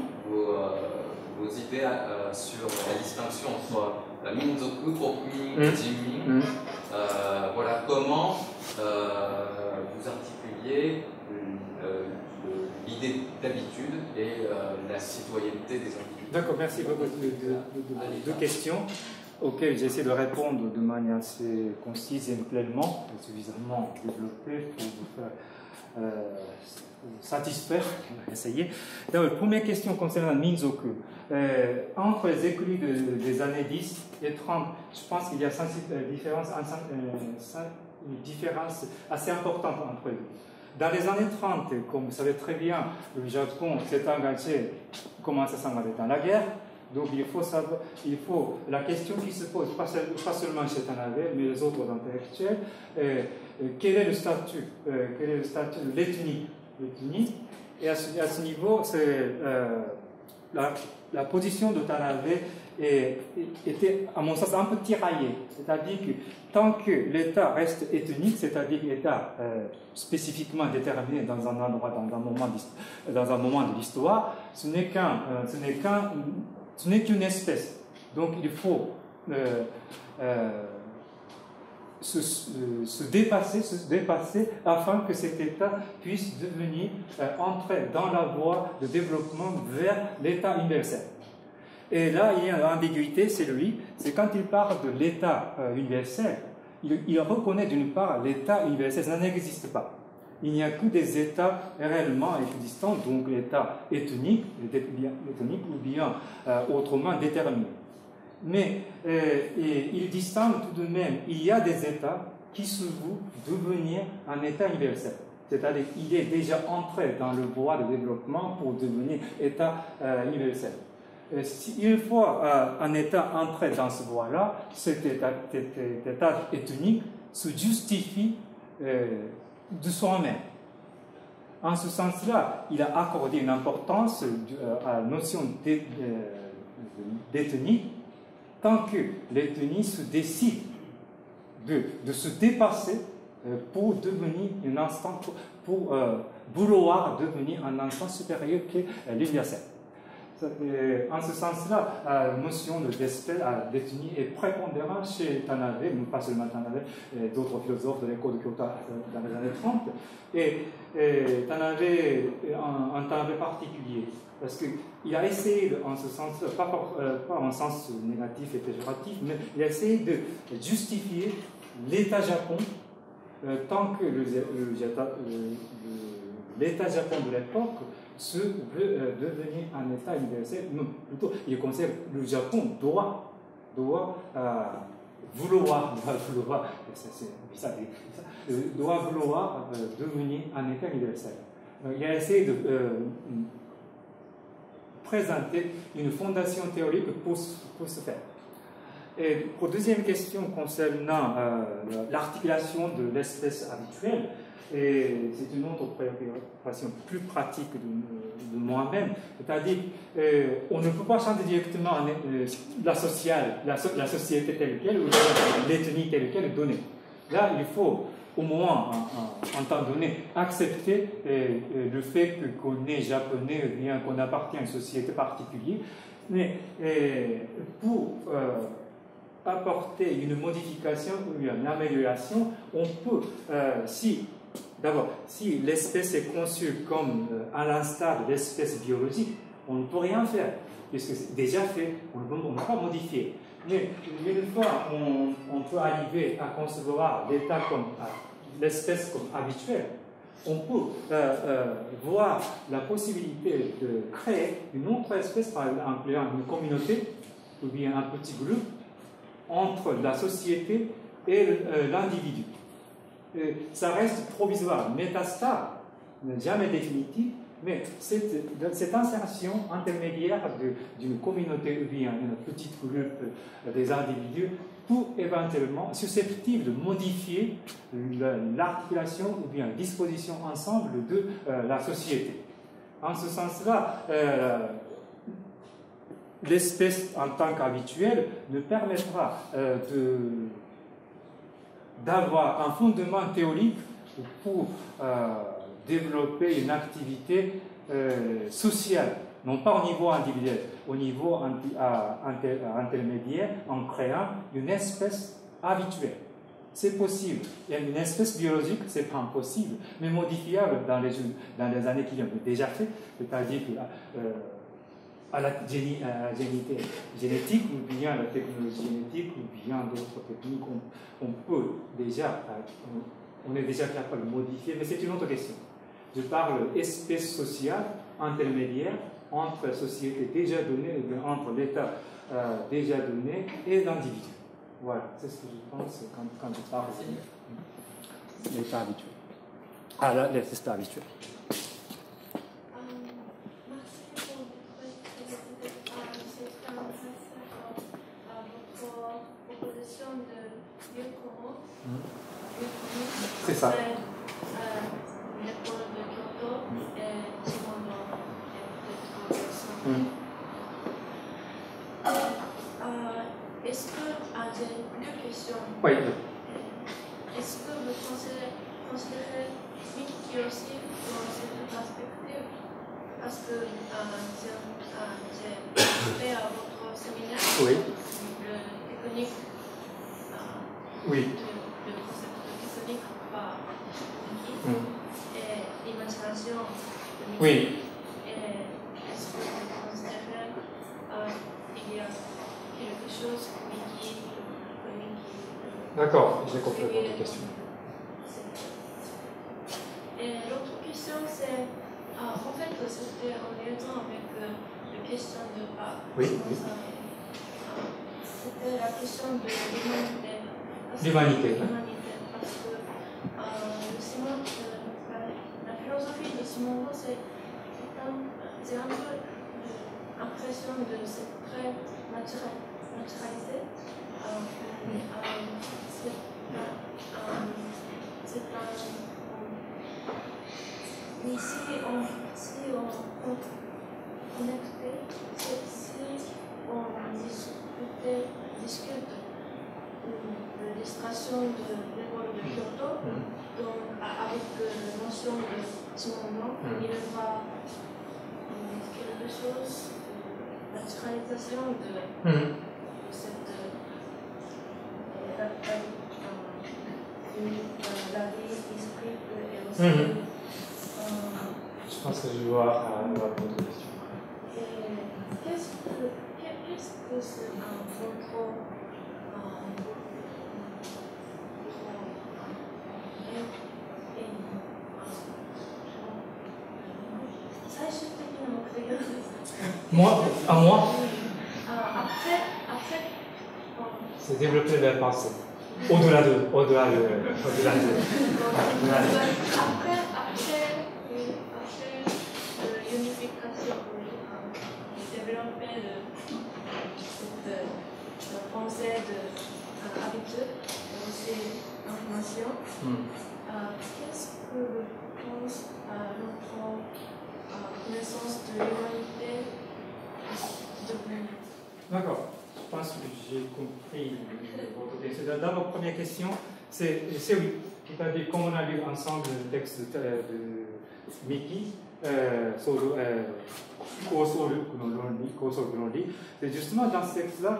vos idées sur la distinction entre Minzoku, Okumi, Jinmin. Voilà, comment vous articuliez l'idée d'habitude et la citoyenneté des individus. D'accord, merci beaucoup de deux questions auxquelles j'essaie de répondre de manière assez concise et pleinement, suffisamment développée pour vous faire satisfaire, essayer. Donc, la première question concernant Minzoku. Entre les écrits des années 10 et 30, je pense qu'il y a une différence assez importante entre eux. Dans les années 30, comme vous savez très bien, le Japon s'est engagé, commence à s'engager dans la guerre. Donc il faut savoir, la question qui se pose, pas seulement chez Tanabe, mais les autres intellectuels, quel est le statut de l'ethnie. Et à ce niveau, la position de Tanabe était, à mon sens, un peu tiraillée. C'est-à-dire que tant que l'État reste ethnique, c'est-à-dire l'État spécifiquement déterminé dans un endroit, dans un moment de l'histoire, ce n'est qu'une espèce. Donc il faut se dépasser afin que cet État puisse entrer dans la voie de développement vers l'État universel. Et là, il y a une ambiguïté, c'est quand il parle de l'État universel, il reconnaît d'une part l'État universel, ça n'existe pas. Il n'y a que des États réellement existants, donc l'État ethnique ou bien autrement déterminé. Mais il distingue tout de même, il y a des États qui se vouent devenir un État universel. C'est-à-dire qu'il est déjà entré dans le voie de développement pour devenir État universel. Une fois un État entré dans ce voie-là, cet État ethnique se justifie de soi-même. En ce sens-là, il a accordé une importance à la notion d'ethnie tant que l'ethnie se décide de se dépasser pour devenir un instant, pour vouloir devenir un instant supérieur qu'est l'universel. En ce sens-là, la notion d'ethnie est prépondérante chez Tanabe, mais pas seulement Tanabe, d'autres philosophes de l'école de Kyoto dans les années 30, et Tanabe, un Tanabe particulier, parce qu'il a essayé, en ce sens, pas en sens négatif et péjoratif, mais il a essayé de justifier l'État Japon tant que l'État Japon de l'époque se veut devenir un État universel. Non, plutôt, il considère que le Japon doit vouloir devenir un État universel. Il a essayé de présenter une fondation théorique pour ce faire. Et pour deuxième question concernant l'articulation de l'espèce habituelle, et c'est une autre préoccupation plus pratique de moi-même, c'est-à-dire on ne peut pas changer directement la société telle quelle ou l'ethnie telle quelle donnée. Là, il faut au moins, en temps donné, accepter le fait qu'on est japonais ou bien qu'on appartient à une société particulière, mais pour apporter une modification ou une amélioration, on peut, d'abord, si l'espèce est conçue comme à l'instar de l'espèce biologique, on ne peut rien faire, puisque c'est déjà fait, on ne peut pas modifier. Mais une fois on peut arriver à concevoir l'état comme l'espèce comme habituelle, on peut voir la possibilité de créer une autre espèce, par exemple, incluant une communauté ou bien un petit groupe entre la société et l'individu. Ça reste provisoire, métastable, jamais définitif, mais cette insertion intermédiaire d'une communauté ou bien d'un petit groupe des individus peut éventuellement susceptible de modifier l'articulation ou bien la disposition ensemble de la société. En ce sens-là, l'espèce en tant qu'habituelle ne permettra d'avoir un fondement théorique pour développer une activité sociale, non pas au niveau individuel, au niveau intermédiaire, en créant une espèce habituelle. C'est possible. Il y a une espèce biologique, c'est pas impossible, mais modifiable dans les années qui ont déjà fait, c'est-à-dire à la génétique ou bien à la technologie génétique ou bien d'autres techniques, on peut déjà, on est déjà capable de modifier, mais c'est une autre question. Je parle d'espèce sociale intermédiaire entre sociétés déjà données, entre l'État déjà donné et l'individu. Voilà, c'est ce que je pense quand je parle de l'état habituel. Ah là, l'état habituel. C'est ça. Est-ce que, j'ai deux questions. Oui. Est-ce que vous considérez Mickey aussi dans cette perspective? Parce que j'ai fait à votre séminaire oui. le technique oui. de concept technique par Mickey et l'imagination de Mickey. Oui. Est-ce que vous considérez qu'il y a quelque chose Mickey. D'accord, j'ai compris votre question. Et l'autre question, c'est en fait, c'était en liaison avec la question de oui. c'était la question de l'humanité. L'humanité. Parce que la philosophie de Simon, c'est un peu l'impression de cette très naturalité. Mais si on connectait, si on discute de l'extraction de l'école de Kyoto, donc avec la notion de Simon, il va quelque chose de naturalisation de cette la vie, l'esprit et aussi. Je pense que je vois votre question. Qu'est-ce que c'est un contrôle moi, à moi après c'est développer la pensée. Au-delà de. Après l'unification, développer cette pensée d'habitude et aussi l'information, qu'est-ce que que le pense à notre connaissance de l'humanité devenue? D'accord. Je pense que j'ai compris votre question. D'abord, première question, c'est oui. C'est-à-dire, comme on a lu ensemble le texte de Miki, c'est justement dans ce texte-là,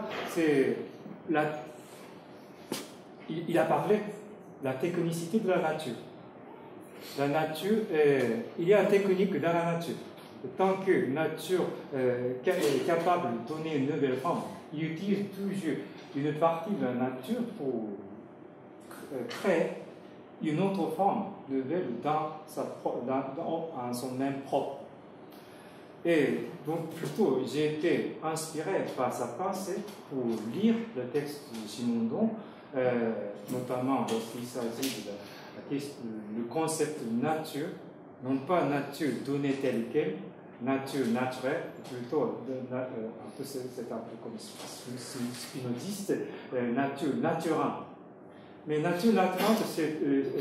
il a parlé de la technicité de la nature. La nature, il y a une technique dans la nature. Tant que la nature est capable de donner une nouvelle forme, il utilise toujours une partie de la nature pour créer une autre forme nouvelle dans son même propre. Et donc, plutôt, j'ai été inspiré par sa pensée pour lire le texte de Simondon, notamment lorsqu'il s'agit de le concept de nature, non pas nature donnée telle qu'elle, nature naturelle, plutôt c'est un peu comme spinoziste, nature naturelle. Mais nature naturelle, c'est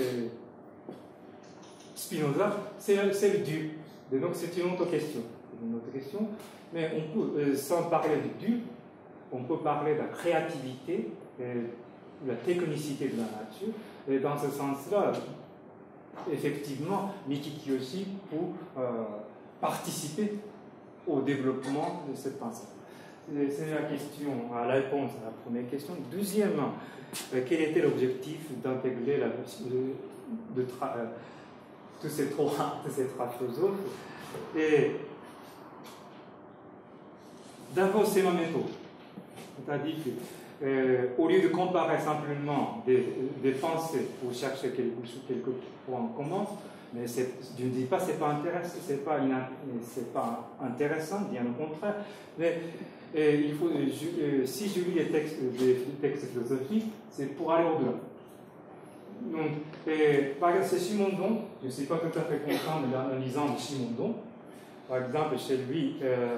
Spinoza, c'est le Dieu. Et donc c'est une autre question. Mais on peut, sans parler du Dieu, on peut parler de la créativité, de la technicité de la nature. Et dans ce sens-là, effectivement, Miki Kiyoshi peut participer au développement de cette pensée. C'est la réponse à la première question. Deuxièmement, quel était l'objectif d'intégrer tous ces trois philosophes? Et d'abord, c'est ma méthode. C'est-à-dire qu'au lieu de comparer simplement des pensées pour chercher quelques points communs, mais je ne dis pas que ce n'est pas intéressant, bien au contraire, mais si je lis des textes philosophiques, c'est pour aller au-delà. Donc, par exemple, c'est Simondon, je ne suis pas tout à fait content en lisant de Simondon. Par exemple, chez lui,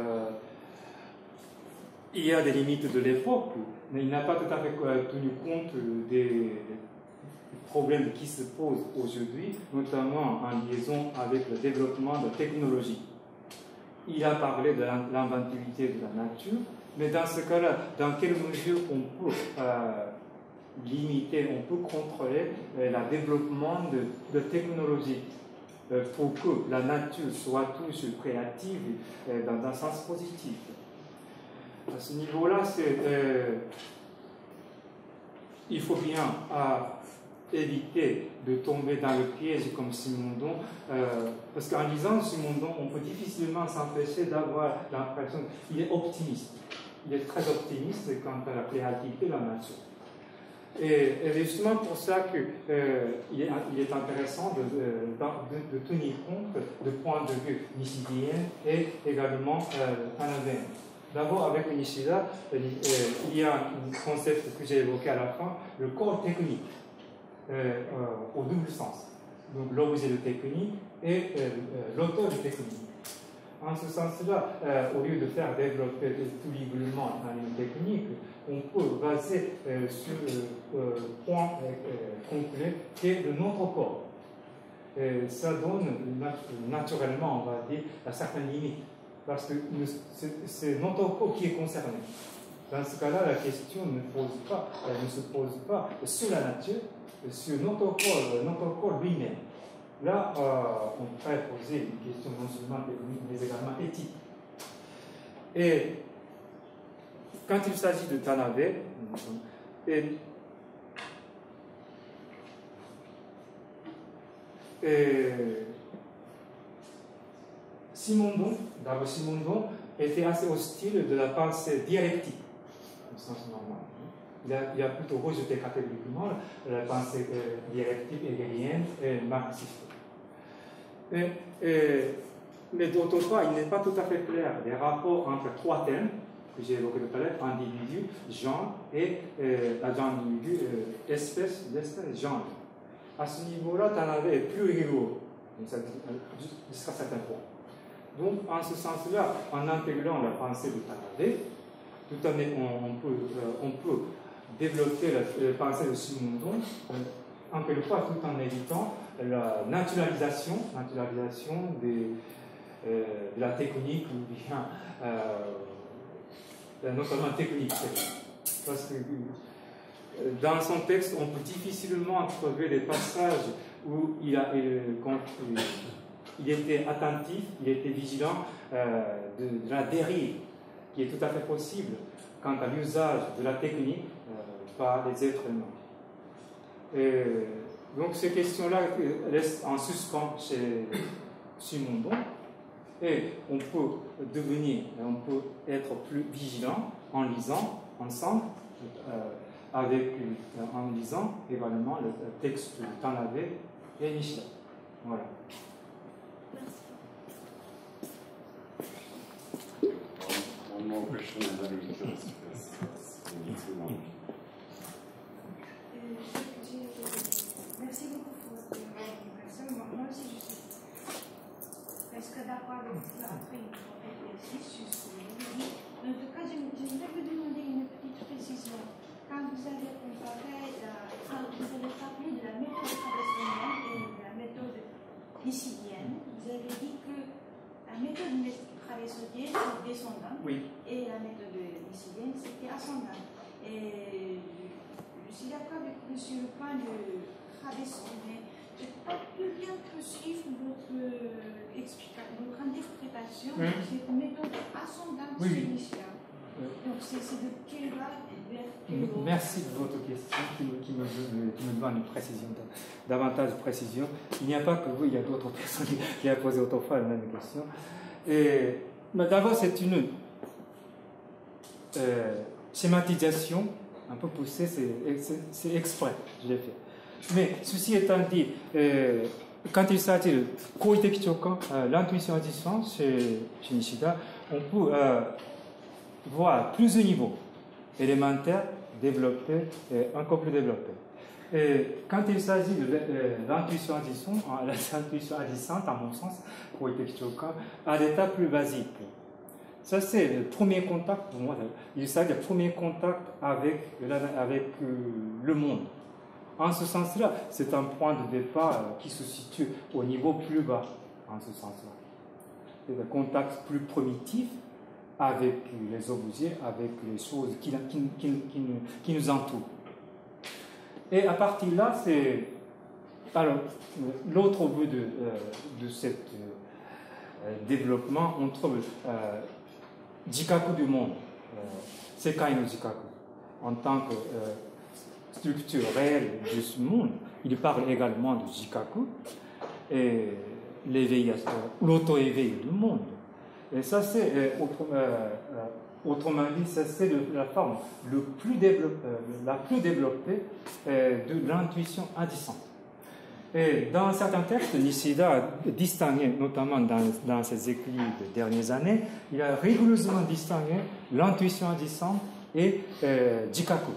il y a des limites de l'époque, mais il n'a pas tout à fait tenu compte des problèmes qui se posent aujourd'hui, notamment en liaison avec le développement de la technologie. Il a parlé de l'inventivité de la nature, mais dans ce cas-là, dans quelle mesure on peut limiter, on peut contrôler le développement de technologie pour que la nature soit toujours créative dans un sens positif. À ce niveau-là, il faut bien éviter de tomber dans le piège comme Simondon, parce qu'en lisant Simondon, on peut difficilement s'empêcher d'avoir l'impression qu'il est optimiste. Il est très optimiste quant à la créativité de la nature. Et justement pour ça qu'il est intéressant de tenir compte de points de vue nishidien et également canadien. D'abord, avec Nishida, il y a un concept que j'ai évoqué à la fin, le corps technique, au double sens. Donc l'objet de technique et l'auteur de technique. En ce sens-là, au lieu de faire développer tout librement dans une technique, on peut baser sur le point concret qui est de notre corps. Et ça donne naturellement, on va dire, à certaines limites. Parce que c'est notre corps qui est concerné. Dans ce cas-là, la question ne se pose pas sur la nature, sur notre corps lui-même. Là, on pourrait poser une question non seulement technique, mais également éthique. Et quand il s'agit de Tanabe, Simondon était assez hostile de la pensée dialectique, au sens normal. Il a plutôt rejeté catégoriquement la pensée dialectique hégélienne et marxiste. Mais d'autre part, il n'est pas tout à fait clair les rapports entre trois thèmes que j'ai évoqués tout à l'heure, individu, genre et individu, espèce, genre. À ce niveau-là, Tanabe est plus rigoureux jusqu'à certains points. Donc, en ce sens-là, en intégrant la pensée de Tanabe, tout en on peut développer la pensée de Simondon encore une fois, tout en évitant la naturalisation de la technique ou bien notamment technique. Parce que dans son texte, on peut difficilement trouver des passages où il était attentif, il était vigilant de la dérive qui est tout à fait possible quant à l'usage de la technique par les êtres humains. Donc ces questions-là restent en suspens chez Simondon, et on peut être plus vigilant en lisant ensemble, en lisant également le texte de Tanabe et Nishida. Voilà. One more question and then we close because it's too long. Merci beaucoup pour votre présentation. Moi aussi, je suis presque d'accord avec vous. Après, il faut réfléchir sur ce que vous dites. En tout cas, j'aimerais vous demander une petite précision. Quand vous avez comparé, vous avez parlé de la méthode traditionnelle et de la méthode nisidienne, vous avez dit que la méthode traditionnelle c'est descendante, Oui. Et la méthode nisidienne c'était ascendante. Et je suis d'accord avec vous sur le point de tradition, mais je n'ai pas pu bien suivre votre explication, votre interprétation de cette méthode ascendante chez Nishida. Donc c'est de quel bas vers quel haut? Merci de votre question qui me donne une précision, davantage de précision. Il n'y a pas que vous, il y a d'autres personnes qui ont posé autrefois la même question. Mais d'abord, c'est une schématisation un peu poussée, c'est exprès, je l'ai fait. Mais ceci étant dit, quand il s'agit de Koiteki Chokan, l'intuition agissante chez Nishida, on peut voir plusieurs niveaux, élémentaires, développés, et encore plus développés. Et quand il s'agit de l'intuition agissante, à mon sens, Koiteki Chokan, à l'état plus basique. Ça, c'est le premier contact pour moi. Il s'agit du premier contact avec le monde. En ce sens-là, c'est un point de départ qui se situe au niveau plus bas, en ce sens-là. C'est un contact plus primitif avec les objets, avec les choses qui nous entourent. Et à partir de là, c'est... Alors, l'autre bout de ce développement, on trouve Jikaku du monde, Sekai no Jikaku, en tant que structure réelle de ce monde. Il parle également de Jikaku, et l'éveil, l'auto-éveil du monde. Et ça, c'est, autrement dit, ça, c'est la forme la plus développée de l'intuition agissante. Et dans certains textes, Nishida a distingué, notamment dans ses écrits des dernières années, il a rigoureusement distingué l'intuition agissante et Jikaku.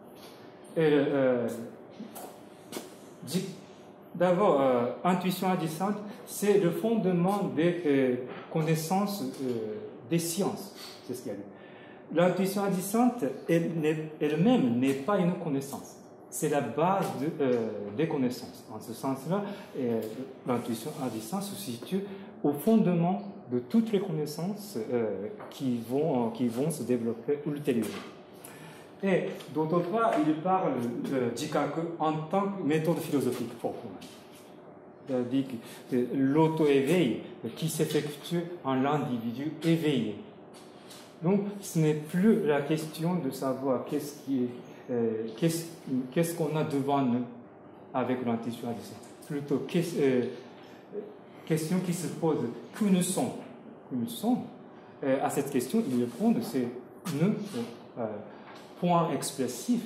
D'abord, intuition agissante, c'est le fondement des connaissances des sciences. C'est ce qu'il y a dit. L'intuition agissante elle-même n'est pas une connaissance. C'est la base des connaissances. En ce sens-là, l'intuition agissante se situe au fondement de toutes les connaissances qui vont se développer ultérieurement. Et d'autre part, il parle de Jikaku en tant que méthode philosophique proprement. C'est-à-dire l'auto-éveil qui s'effectue en l'individu éveillé. Donc, ce n'est plus la question de savoir qu'est-ce qu'on a devant nous avec l'intuition agissante. Plutôt, question qui se pose, que nous sommes. À cette question, il répond, c'est nous, point expressif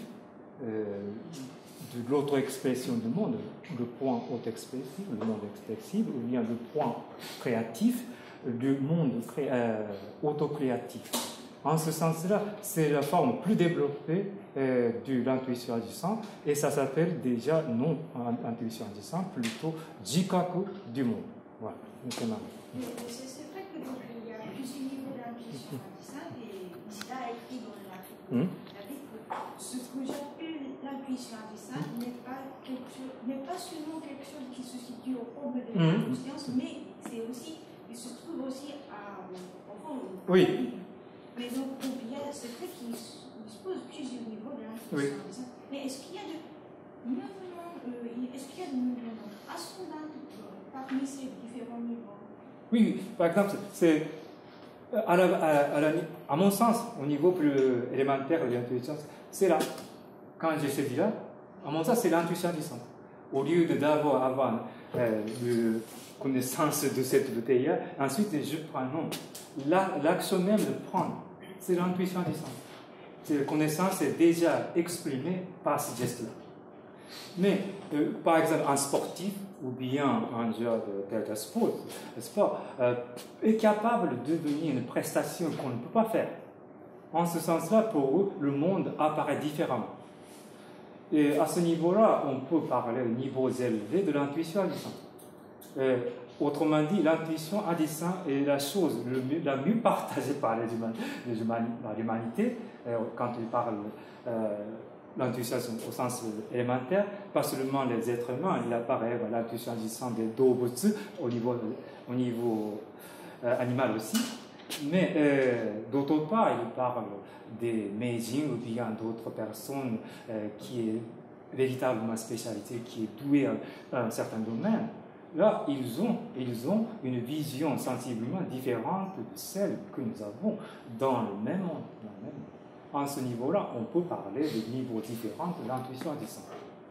de l'auto-expression du monde, le point auto-expressif, le monde expressif, ou bien le point créatif du monde auto-créatif. En ce sens-là, c'est la forme plus développée de l'intuition agissante, et ça s'appelle déjà non intuition agissante, plutôt Jikaku du monde. Voilà. C'est vrai que donc, il y a plusieurs niveaux d'intuition agissante, et Nishida a écrit dans l'article. Ce que j'appelle l'intuition agissante n'est pas n'est pas seulement quelque chose qui se situe au fond de la conscience, mais il se trouve aussi au fond. Oui. Mais donc, il y a ce fait qui se pose plusieurs niveaux de l'intuition. Oui. Mais est-ce qu'il y a de mouvements ascendants parmi ces différents niveaux? Oui, par exemple, c'est à mon sens, au niveau plus élémentaire de l'intuition, c'est là. Quand je sais dit là, à mon sens, c'est l'intuition du centre. Au lieu d'avoir la connaissance de cette bouteille-là, ensuite je prends non. L'action même de prendre, c'est l'intuition du centre. Cette connaissance est déjà exprimée par ce geste-là. Mais, par exemple, un sportif ou bien un joueur de sport est capable de devenir une prestation qu'on ne peut pas faire. En ce sens-là, pour eux, le monde apparaît différemment. Et à ce niveau-là, on peut parler de niveaux élevés de l'intuition du sang. Autrement dit, l'intuition à dessein est la chose la mieux partagée par l'humanité quand il parle l'intuition au sens élémentaire, pas seulement les êtres humains, il apparaît l'intuition du sang des dobutsu au niveau animal aussi, mais d'autre part, il parle des meijin ou bien d'autres personnes qui est véritablement spécialité, qui est douée dans un certain domaine. Là, ils ont une vision sensiblement différente de celle que nous avons dans le même monde. À ce niveau-là, on peut parler de niveaux différents de l'intuition du sang.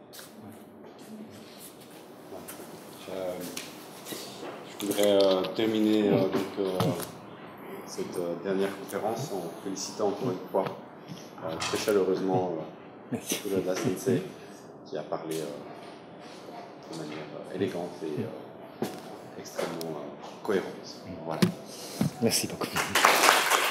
Je voudrais terminer cette dernière conférence en félicitant encore une fois très chaleureusement Kuroda Sensei qui a parlé de manière élégante et extrêmement cohérente. Voilà. Merci beaucoup.